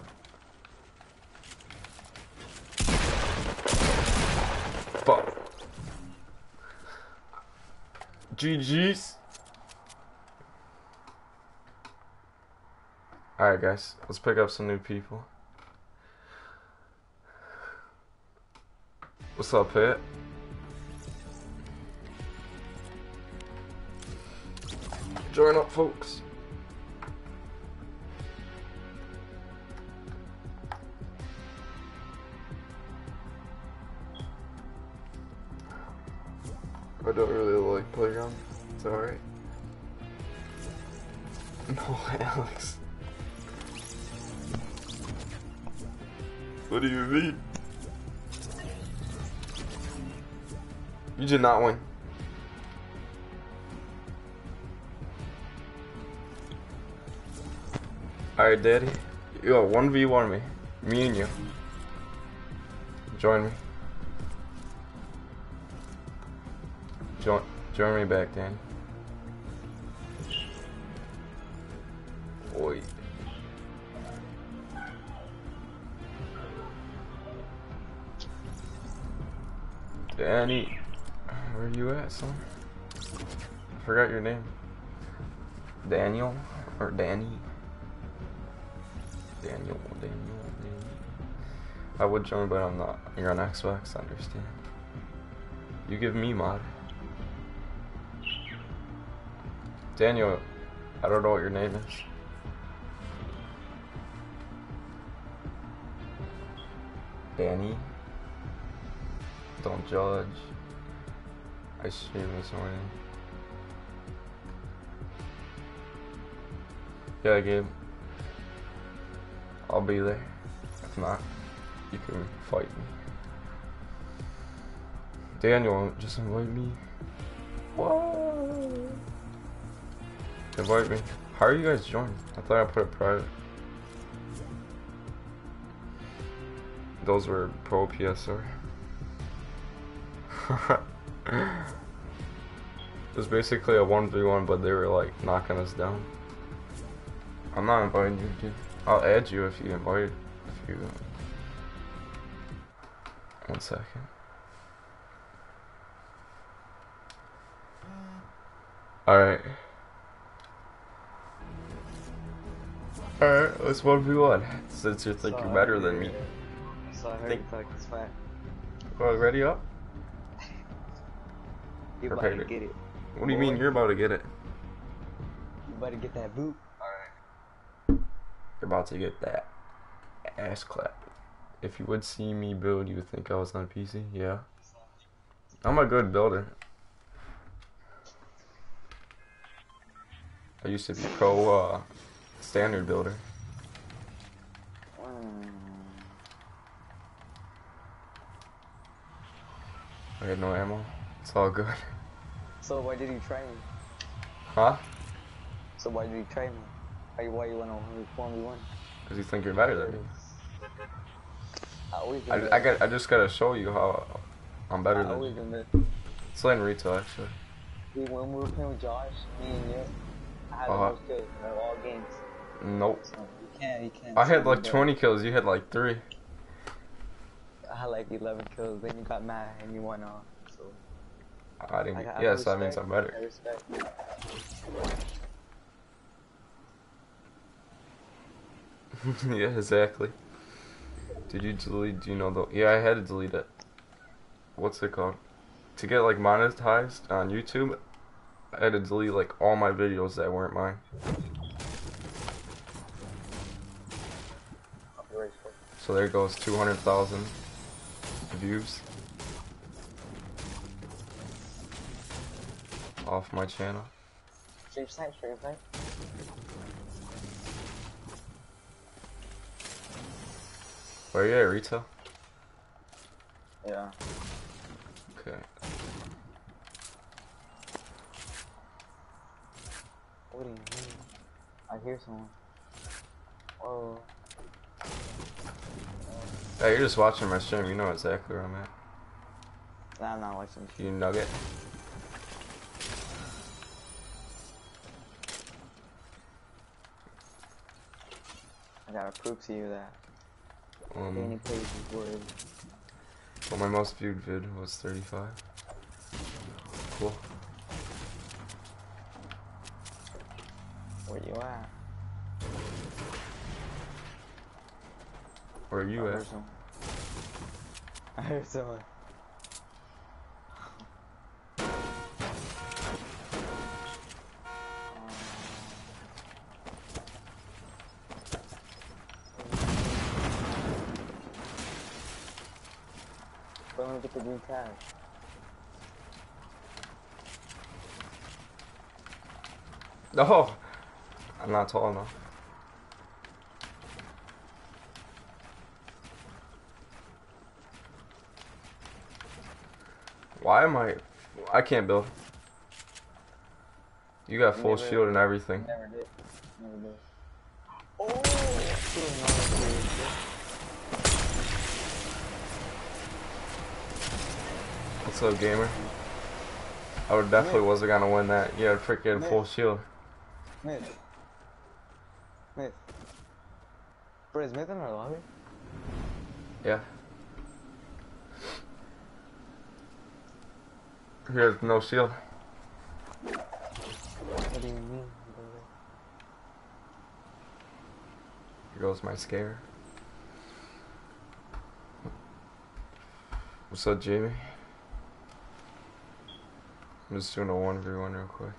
Fuck. G G's. Alright guys, let's pick up some new people. What's up, Pit? Join up, folks. I don't really like Playground. It's alright. No, Alex. What do you mean? You did not win. Alright, Daddy. Yo, one v one me. Me and you. Join me. Join, join me back, Danny. Boy. Danny. Where you at, son? I forgot your name. Daniel? Or Danny? Daniel, Daniel, Daniel. I would join, but I'm not. You're on Xbox, I understand. You give me mod. Daniel, I don't know what your name is. Danny? Don't judge. I streamed this morning. Yeah, Gabe. I'll be there. If not, you can fight me. Daniel, just invite me. Whoa. Invite me. How are you guys joining? I thought I put it private. Those were pro P S R. It was basically a one v one, but they were like knocking us down. I'm not inviting you, dude. I'll add you if you invite. If you. One second. Alright. Alright, let's one v one. Since you think you're better than me. So I heard you talk this fat. Well, ready up? You about Prepared to it. get it. What do you mean you're about to get it? You about to get that boot. You're about to get that ass clap. If you would see me build, you would think I was on P C. Yeah. I'm a good builder. I used to be pro uh, standard builder. Mm. I had no ammo. It's all good. So why did he train me? Huh? So why did he train me? Why, why you went on one v one? Because you think you're better than me. I always been I, better. I, got, I just gotta show you how I'm better I than always you. been better. It's like Retail, actually. We, when we were playing with Josh, me and you, I had Uh-huh. the most kills in all games. Nope. So you can't, you can't. I say had you're like better. twenty kills, you had like three. I had like eleven kills, then you got mad and you went off. So I didn't I, get, I yes, that means respect- I'm better. I respect. Yeah, exactly. Did you delete, do you know the, yeah, I had to delete it. What's it called? To get like monetized on YouTube, I had to delete like all my videos that weren't mine. So there goes two hundred thousand views off my channel. Stream snipe, stream snipe. Where are you at, Retail? Yeah. Okay. What do you mean? I hear someone. Oh. Hey, you're just watching my stream, you know exactly where I'm at. Nah, I'm not watching. You nugget. I gotta prove to you that Um, any page is worth. well, my most viewed vid was thirty-five. Cool. Where you at? Where are you I at? heard someone. I heard someone. But let me get the green tag. No, I'm not tall enough. Why am I? I can't build. You got full Never- shield and everything. Never did. Never did. Oh! Shooting all the way. What's up, gamer? I would definitely wasn't gonna win that. You had freaking full shield. Smith. Smith. Bro, is Smith in our lobby? Yeah. He has no shield. What do you mean, brother? Here goes my scare. What's up, Jamie? I'm just doing a one v one real quick.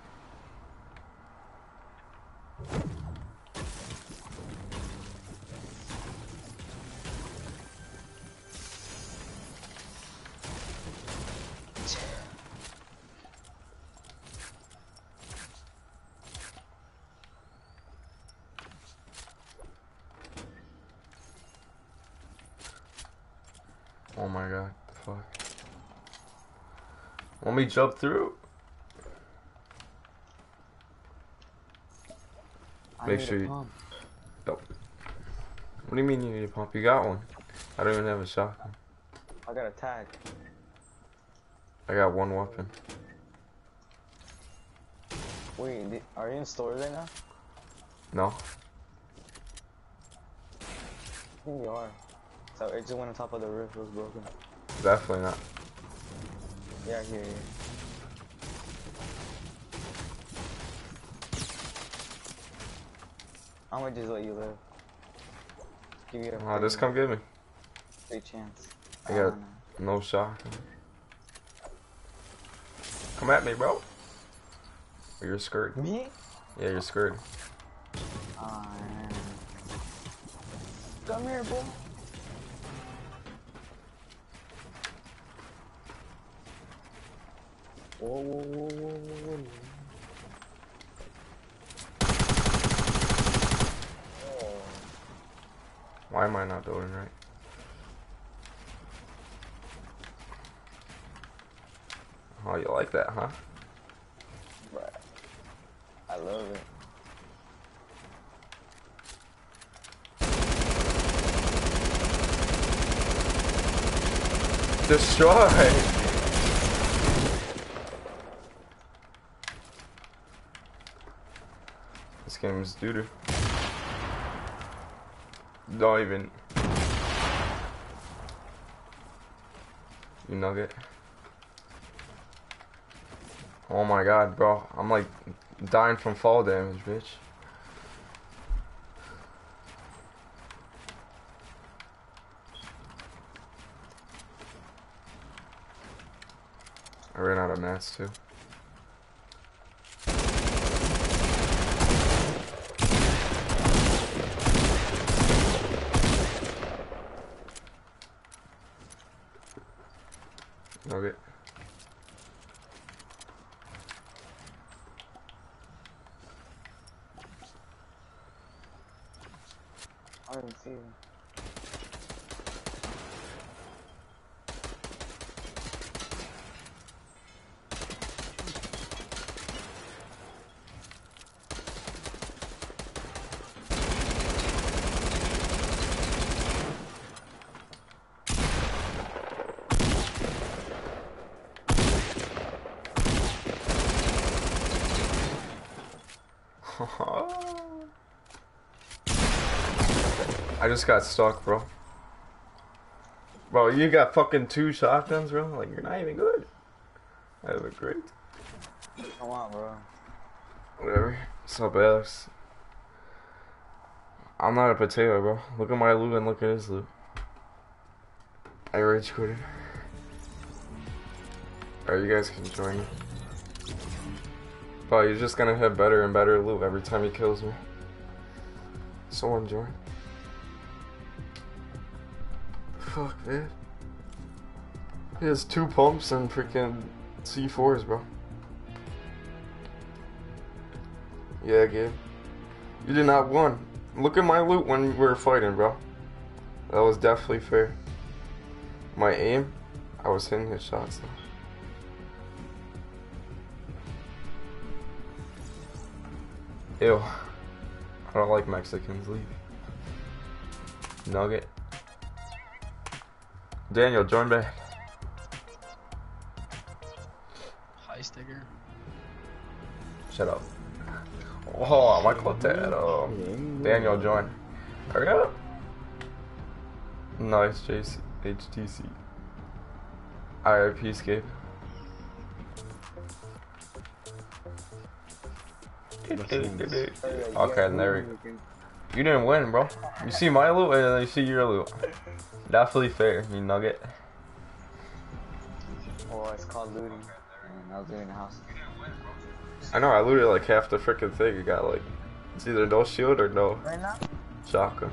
Oh my god, the fuck. Want me to jump through? I Make need sure a you- pump. What do you mean you need a pump? You got one. I don't even have a shotgun. I got a tag. I got one weapon. Wait, di- are you in stores right now? No. I think you are. So it just went on top of the roof, it was broken. Definitely not. Yeah, here, here. I'm gonna just let you live. Give you a Oh, just come get me. free chance. I got don't know. no shotgun. Come at me, bro. Or you're scared. Me? Yeah, you're scared. Oh, man. Come here, boy. Whoa, whoa, whoa, whoa, whoa, whoa. Oh. Why am I not doing right? Oh, you like that, huh? Bruh. I love it. Destroy! This game is doo-doo. Don't even. You nugget. Oh my god, bro. I'm like dying from fall damage, bitch. I ran out of mats too. Nugget. I didn't see him. I just got stuck, bro. Bro, you got fucking two shotguns, bro? Like, you're not even good. I have a great. Come on, bro. Whatever. What's up, Alex? I'm not a potato, bro. Look at my loot and look at his loot. I rage quitted. Alright, you guys can join me. But he's just gonna have better and better loot every time he kills me. Someone join. Fuck, man. He has two pumps and freaking C fours, bro. Yeah, Gabe. You did not win. Look at my loot when we were fighting, bro. That was definitely fair. My aim, I was hitting his shots though. Ew. I don't like Mexicans. Leave. Nugget. Daniel, join back. Hi, Sticker. Shut up. Oh, my potato. Daniel, join. Hurry up. Nice, J C. H T C. I R P escape. Okay, there we go. You didn't win, bro. You see my loot and then you see your loot. Definitely fair, you nugget. Oh, it's called looting. And I was looting the house. I know, I looted like half the freaking thing. You got like, it's either no shield or no Right now? shotgun.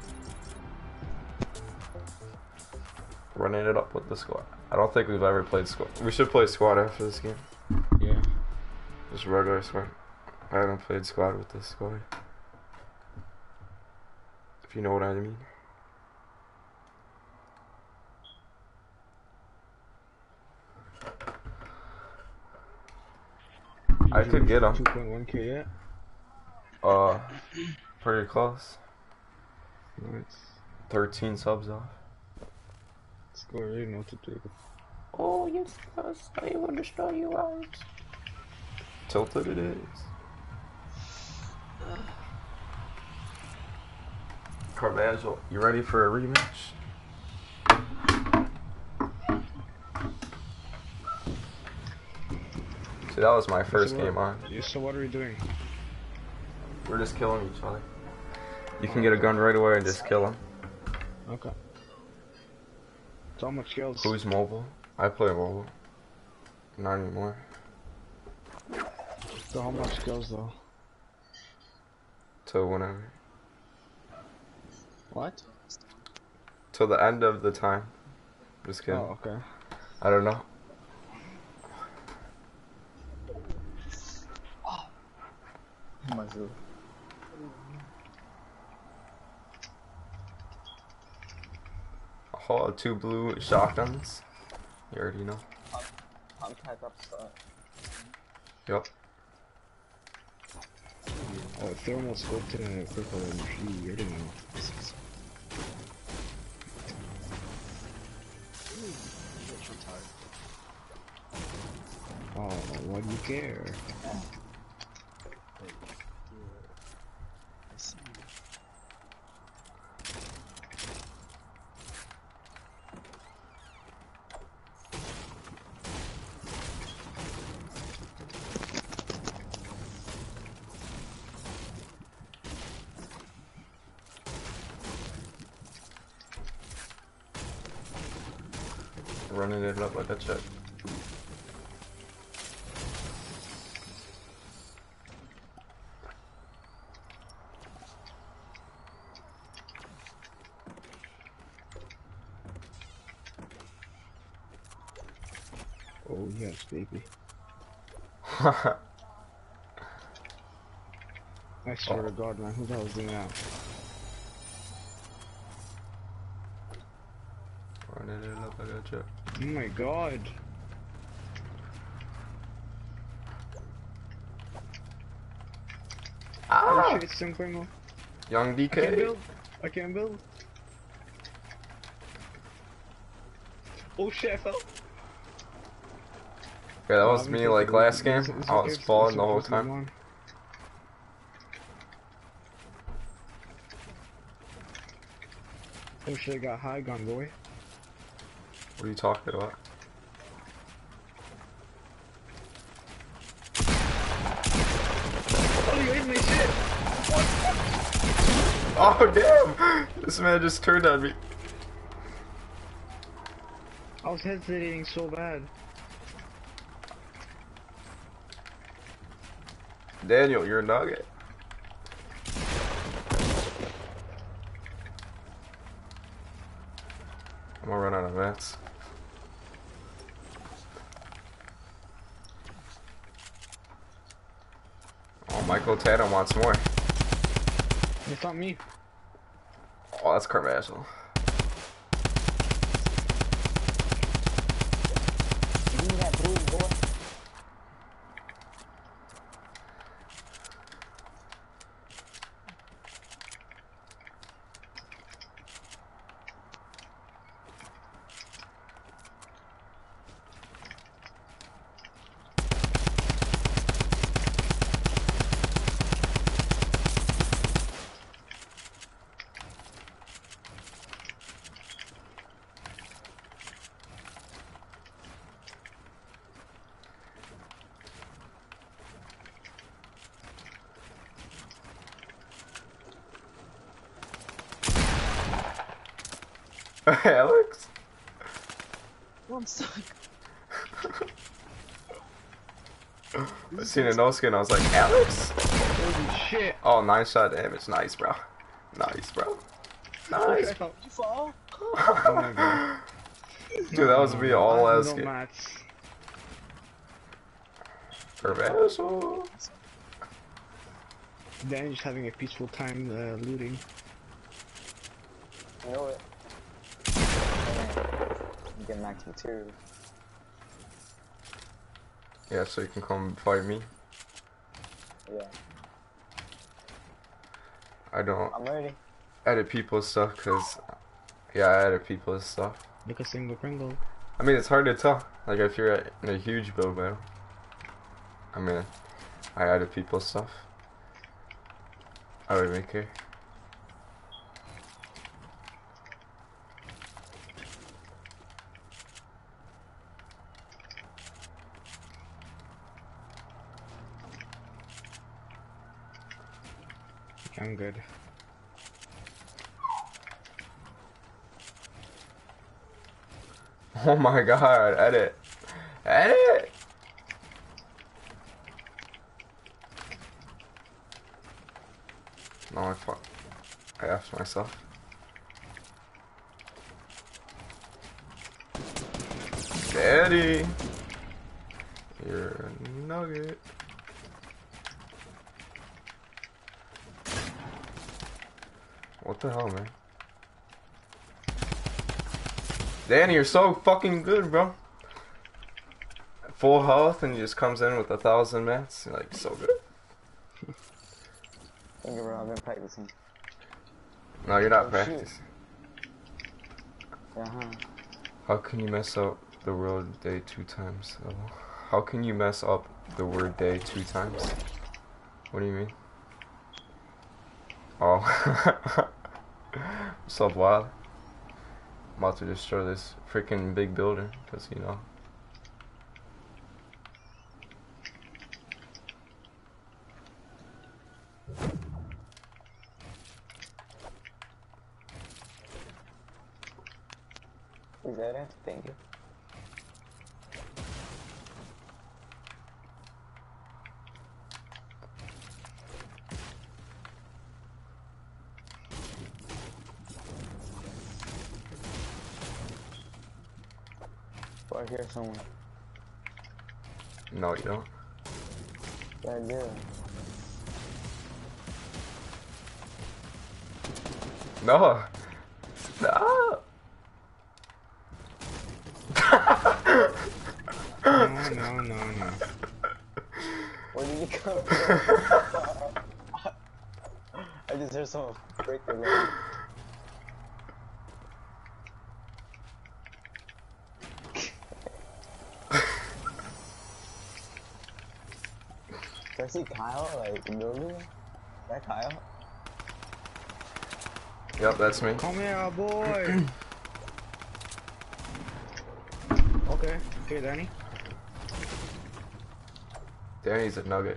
Running it up with the squad. I don't think we've ever played squad. We should play squad after this game. Yeah. Just regular squad. I haven't played squad with this squad. If you know what I mean. I could get him. two point one K yet? Uh, pretty close. Nice. thirteen subs off. Let's go, I already know what to do. Oh, yes, yes, I will destroy you out. Tilted it is. Carvajal, you ready for a rematch? See, that was my first So game what- on. Yeah, so what are we doing? We're just killing each other. You can get a gun right away and just kill him. Okay. So how much skills? Who's mobile? I play mobile. Not anymore. So how much skills though? Till whenever. What? Till the end of the time. Just kidding. Oh, okay. I don't know. Myself. Oh, two blue shotguns. You already know. I'm type up start. Yup. Oh, thermal scope to the purple M G, you already know. Oh, why do you care? I see. Running it up like a check. Oh yes, baby. I swear to God, man, who the hell is doing that? Running it up like a check. Oh my God. Ah! Oh shit, Synchronal. Young D I can't K. build. I can't build. Oh shit, I fell. Yeah, that Oh, was I'm me gonna like take last it. game. It's- it's I okay, was it's- falling it's the whole okay, time. come on. Some shit got high gun, boy. What are you talking about? Oh, you ate my shit! Oh damn! This man just turned on me. I was hesitating so bad. Daniel, you're a nugget. I'm gonna run out of mats. Oh, Michael Tatum wants more. It's not me. Oh, that's Carvajal. Give me that blue, boy. Alex? Oh, I'm stuck. I seen a no skin, I was like, Alex? Holy shit. Oh, nine shot damage. Nice, bro. Nice, bro. Nice. Okay. You fall? Oh my god. Dude, that was me all I have last no game. mats. Carvajal. Dan just having a peaceful time uh, looting. You know it. You get max materials. Yeah, so you can come fight me. Yeah, I don't I'm ready. edit people's stuff, cause yeah, I edit people's stuff. Like a single Pringle. I mean, it's hard to tell. Like if you're at, in a huge build battle. I mean, I edit people's stuff. I don't even care. I'm good. Oh my god, edit. Edit! No, I fuck. I asked myself. Daddy! You're a nugget. What the hell, man? Danny, you're so fucking good, bro. Full health and he just comes in with a thousand mats. You're like, so good. Think about I've been practicing. No, you're not Oh, shoot. practicing. Yeah, huh? How can you mess up the word day two times? Oh. How can you mess up the word day two times? What do you mean? Oh. What's up, Wild? I'm about to destroy this freaking big building, because, you know. Is that it? Thank you. Oh, I hear someone. No, you don't. Yeah, I do. No! Stop! No, no, no, no. Where did you come from? I just heard someone break their leg. Did I see Kyle, like, building? Is that Kyle? Yep, that's me. Come here, boy. Okay, okay, Danny. Danny's a nugget.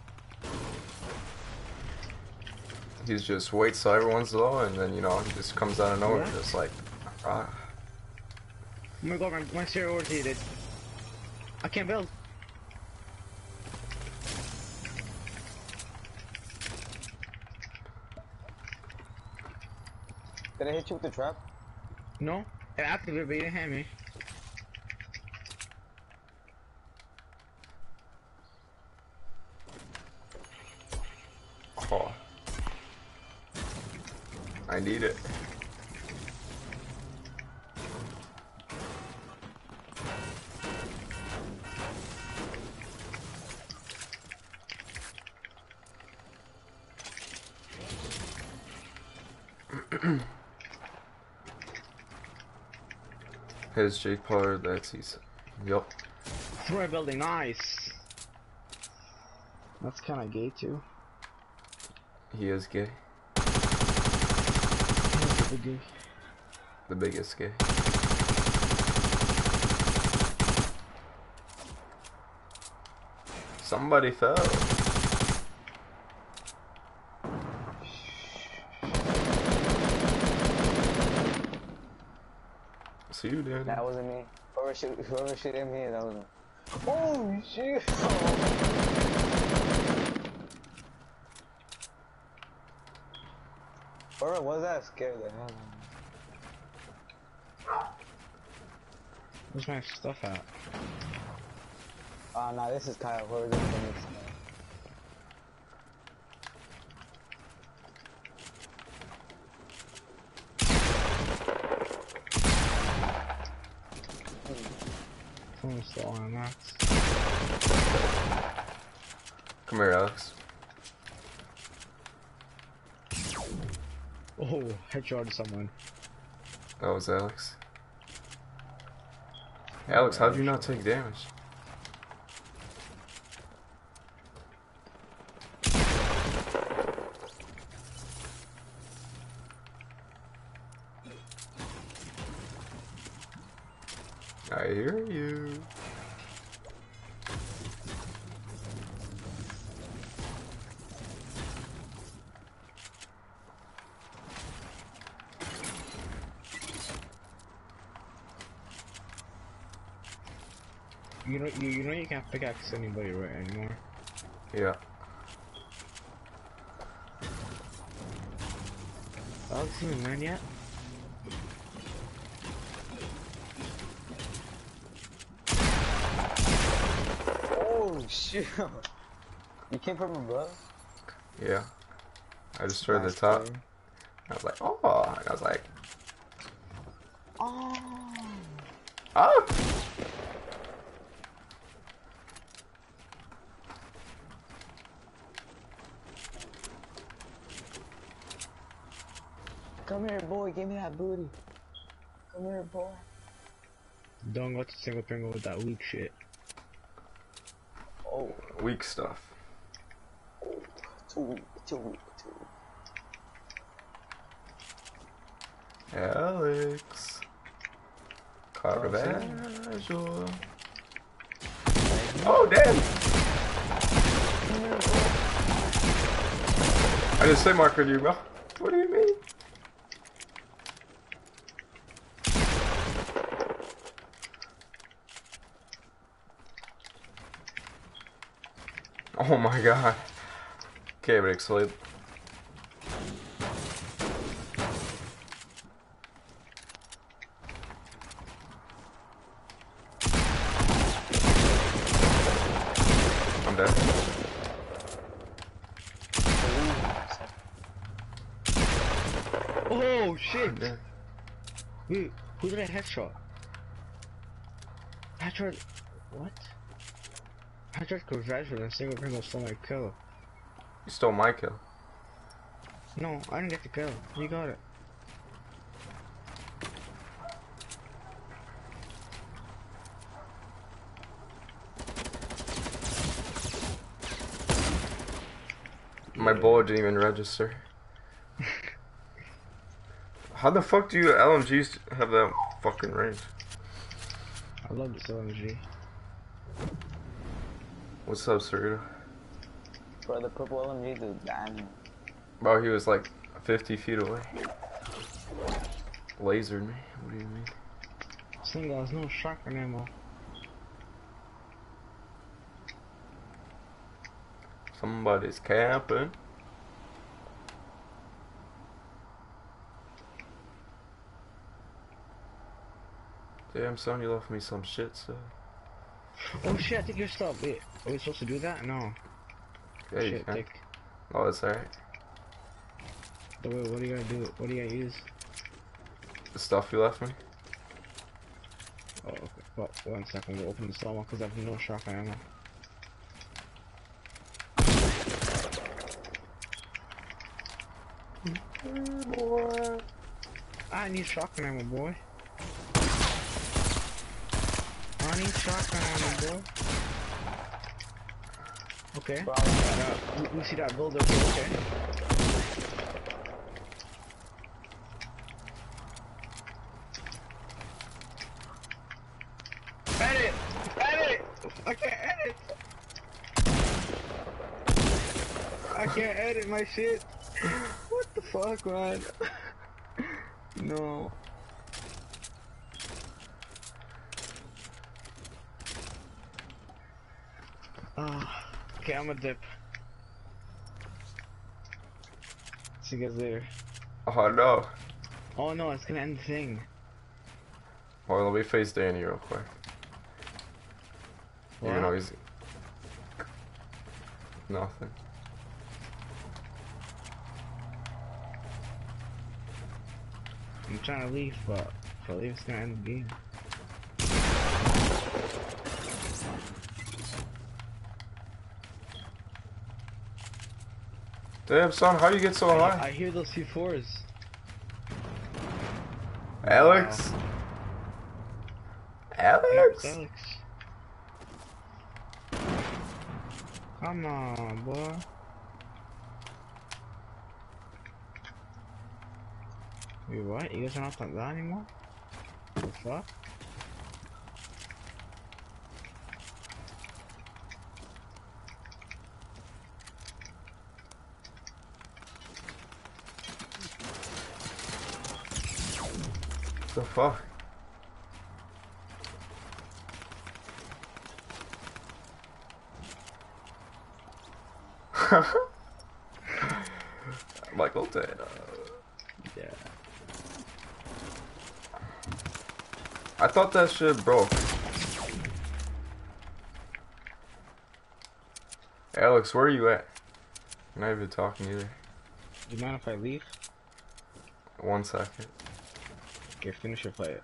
He's just waits till everyone's low, and then, you know, he just comes out of nowhere, Yeah. just like, ah. Oh my god, my, my stereo overheated. I can't build. Did I hit you with the trap? No, it activated, but you didn't hit me. Oh. I need it. Here's Jake Pollard, that's he's. Yup. Throw a building, nice. That's kinda gay too. He is gay. That's a big gay. The biggest gay. Somebody fell. See you, Danny. That wasn't me. Whoever shoot, whoever shoot at me, that wasn't. Oh shit! Whoever was that scared the hell out of me. Where's my stuff at? Oh, nah, this is Kyle. Whoever this one is. Someone's still on that. Come here, Alex. Oh, headshot to someone. That was Alex. Alex, how'd you not take damage? I hear you. You know, you, you know you can't pickaxe anybody right anymore. Yeah. Alex even nine yet? Oh shit! You came from above? Yeah. I destroyed Nice the top. play. I was like, oh, and I was like, Oh. ah! Come here, boy. Give me that booty. Come here, boy. Don't go to single finger with that weak shit. Oh, Weak stuff. too weak, too weak, too weak. Alex. Caravaggio. Oh, damn! I just say mark on you, bro. What do you mean? Oh my god. Okay, but explain. I'm dead. Oh shit! I'm dead. Wait, who did I headshot? Headshot. What? Headshot congratulations and single finger stole my kill. You stole my kill. No, I didn't get the kill. You got it. My bullet didn't even register. How the fuck do you L M Gs have that fucking range? I love this L M G. What's up, Cerrito? Bro, the purple L M G do damage. Bro, he was like fifty feet away. Lasered me. What do you mean? Son, there's no shotgun ammo. Somebody's camping. Damn, son, you left me some shit, so. Oh shit, I think you're stuck. Wait, are we supposed to do that? No. Yeah, you Shit, can. dick. Oh, that's alright. So wait, what are you gonna do? What are you gonna use? The stuff you left me? Oh, okay. Well, one second, we'll open the stomach because I have no shotgun ammo. Boy. I need shotgun ammo, boy. I need shotgun ammo, boy. Okay. Bro, Uh, we, we see that builder, okay. Edit! Edit! I can't edit! I can't edit my shit. What the fuck, man? No. Ah, okay, I'm a dip. See you guys later. Oh no. Oh no, it's gonna end the thing. Well, let me face Danny real quick. What? Even though he's nothing. I'm trying to leave, but if I leave, it's gonna end the game. Damn, son, how you get so I, high? I hear those C fours. Alex? Alex? Alex. Come on, boy. Wait, what? You guys are not like that anymore? The fuck? The fuck? Michael Dana. Yeah. I thought that shit broke. Alex, where are you at? I'm not even talking either. Do you mind if I leave? One second. Okay, finish your fight.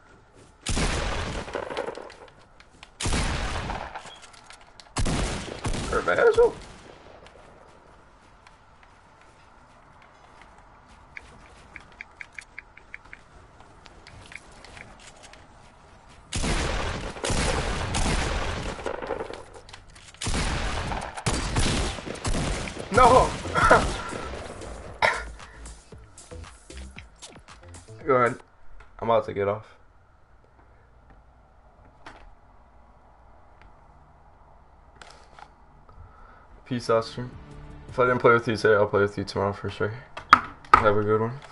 Carvajal? No! Go ahead. I'm about to get off. Peace out, stream. If I didn't play with you today, I'll play with you tomorrow for sure. Have a good one.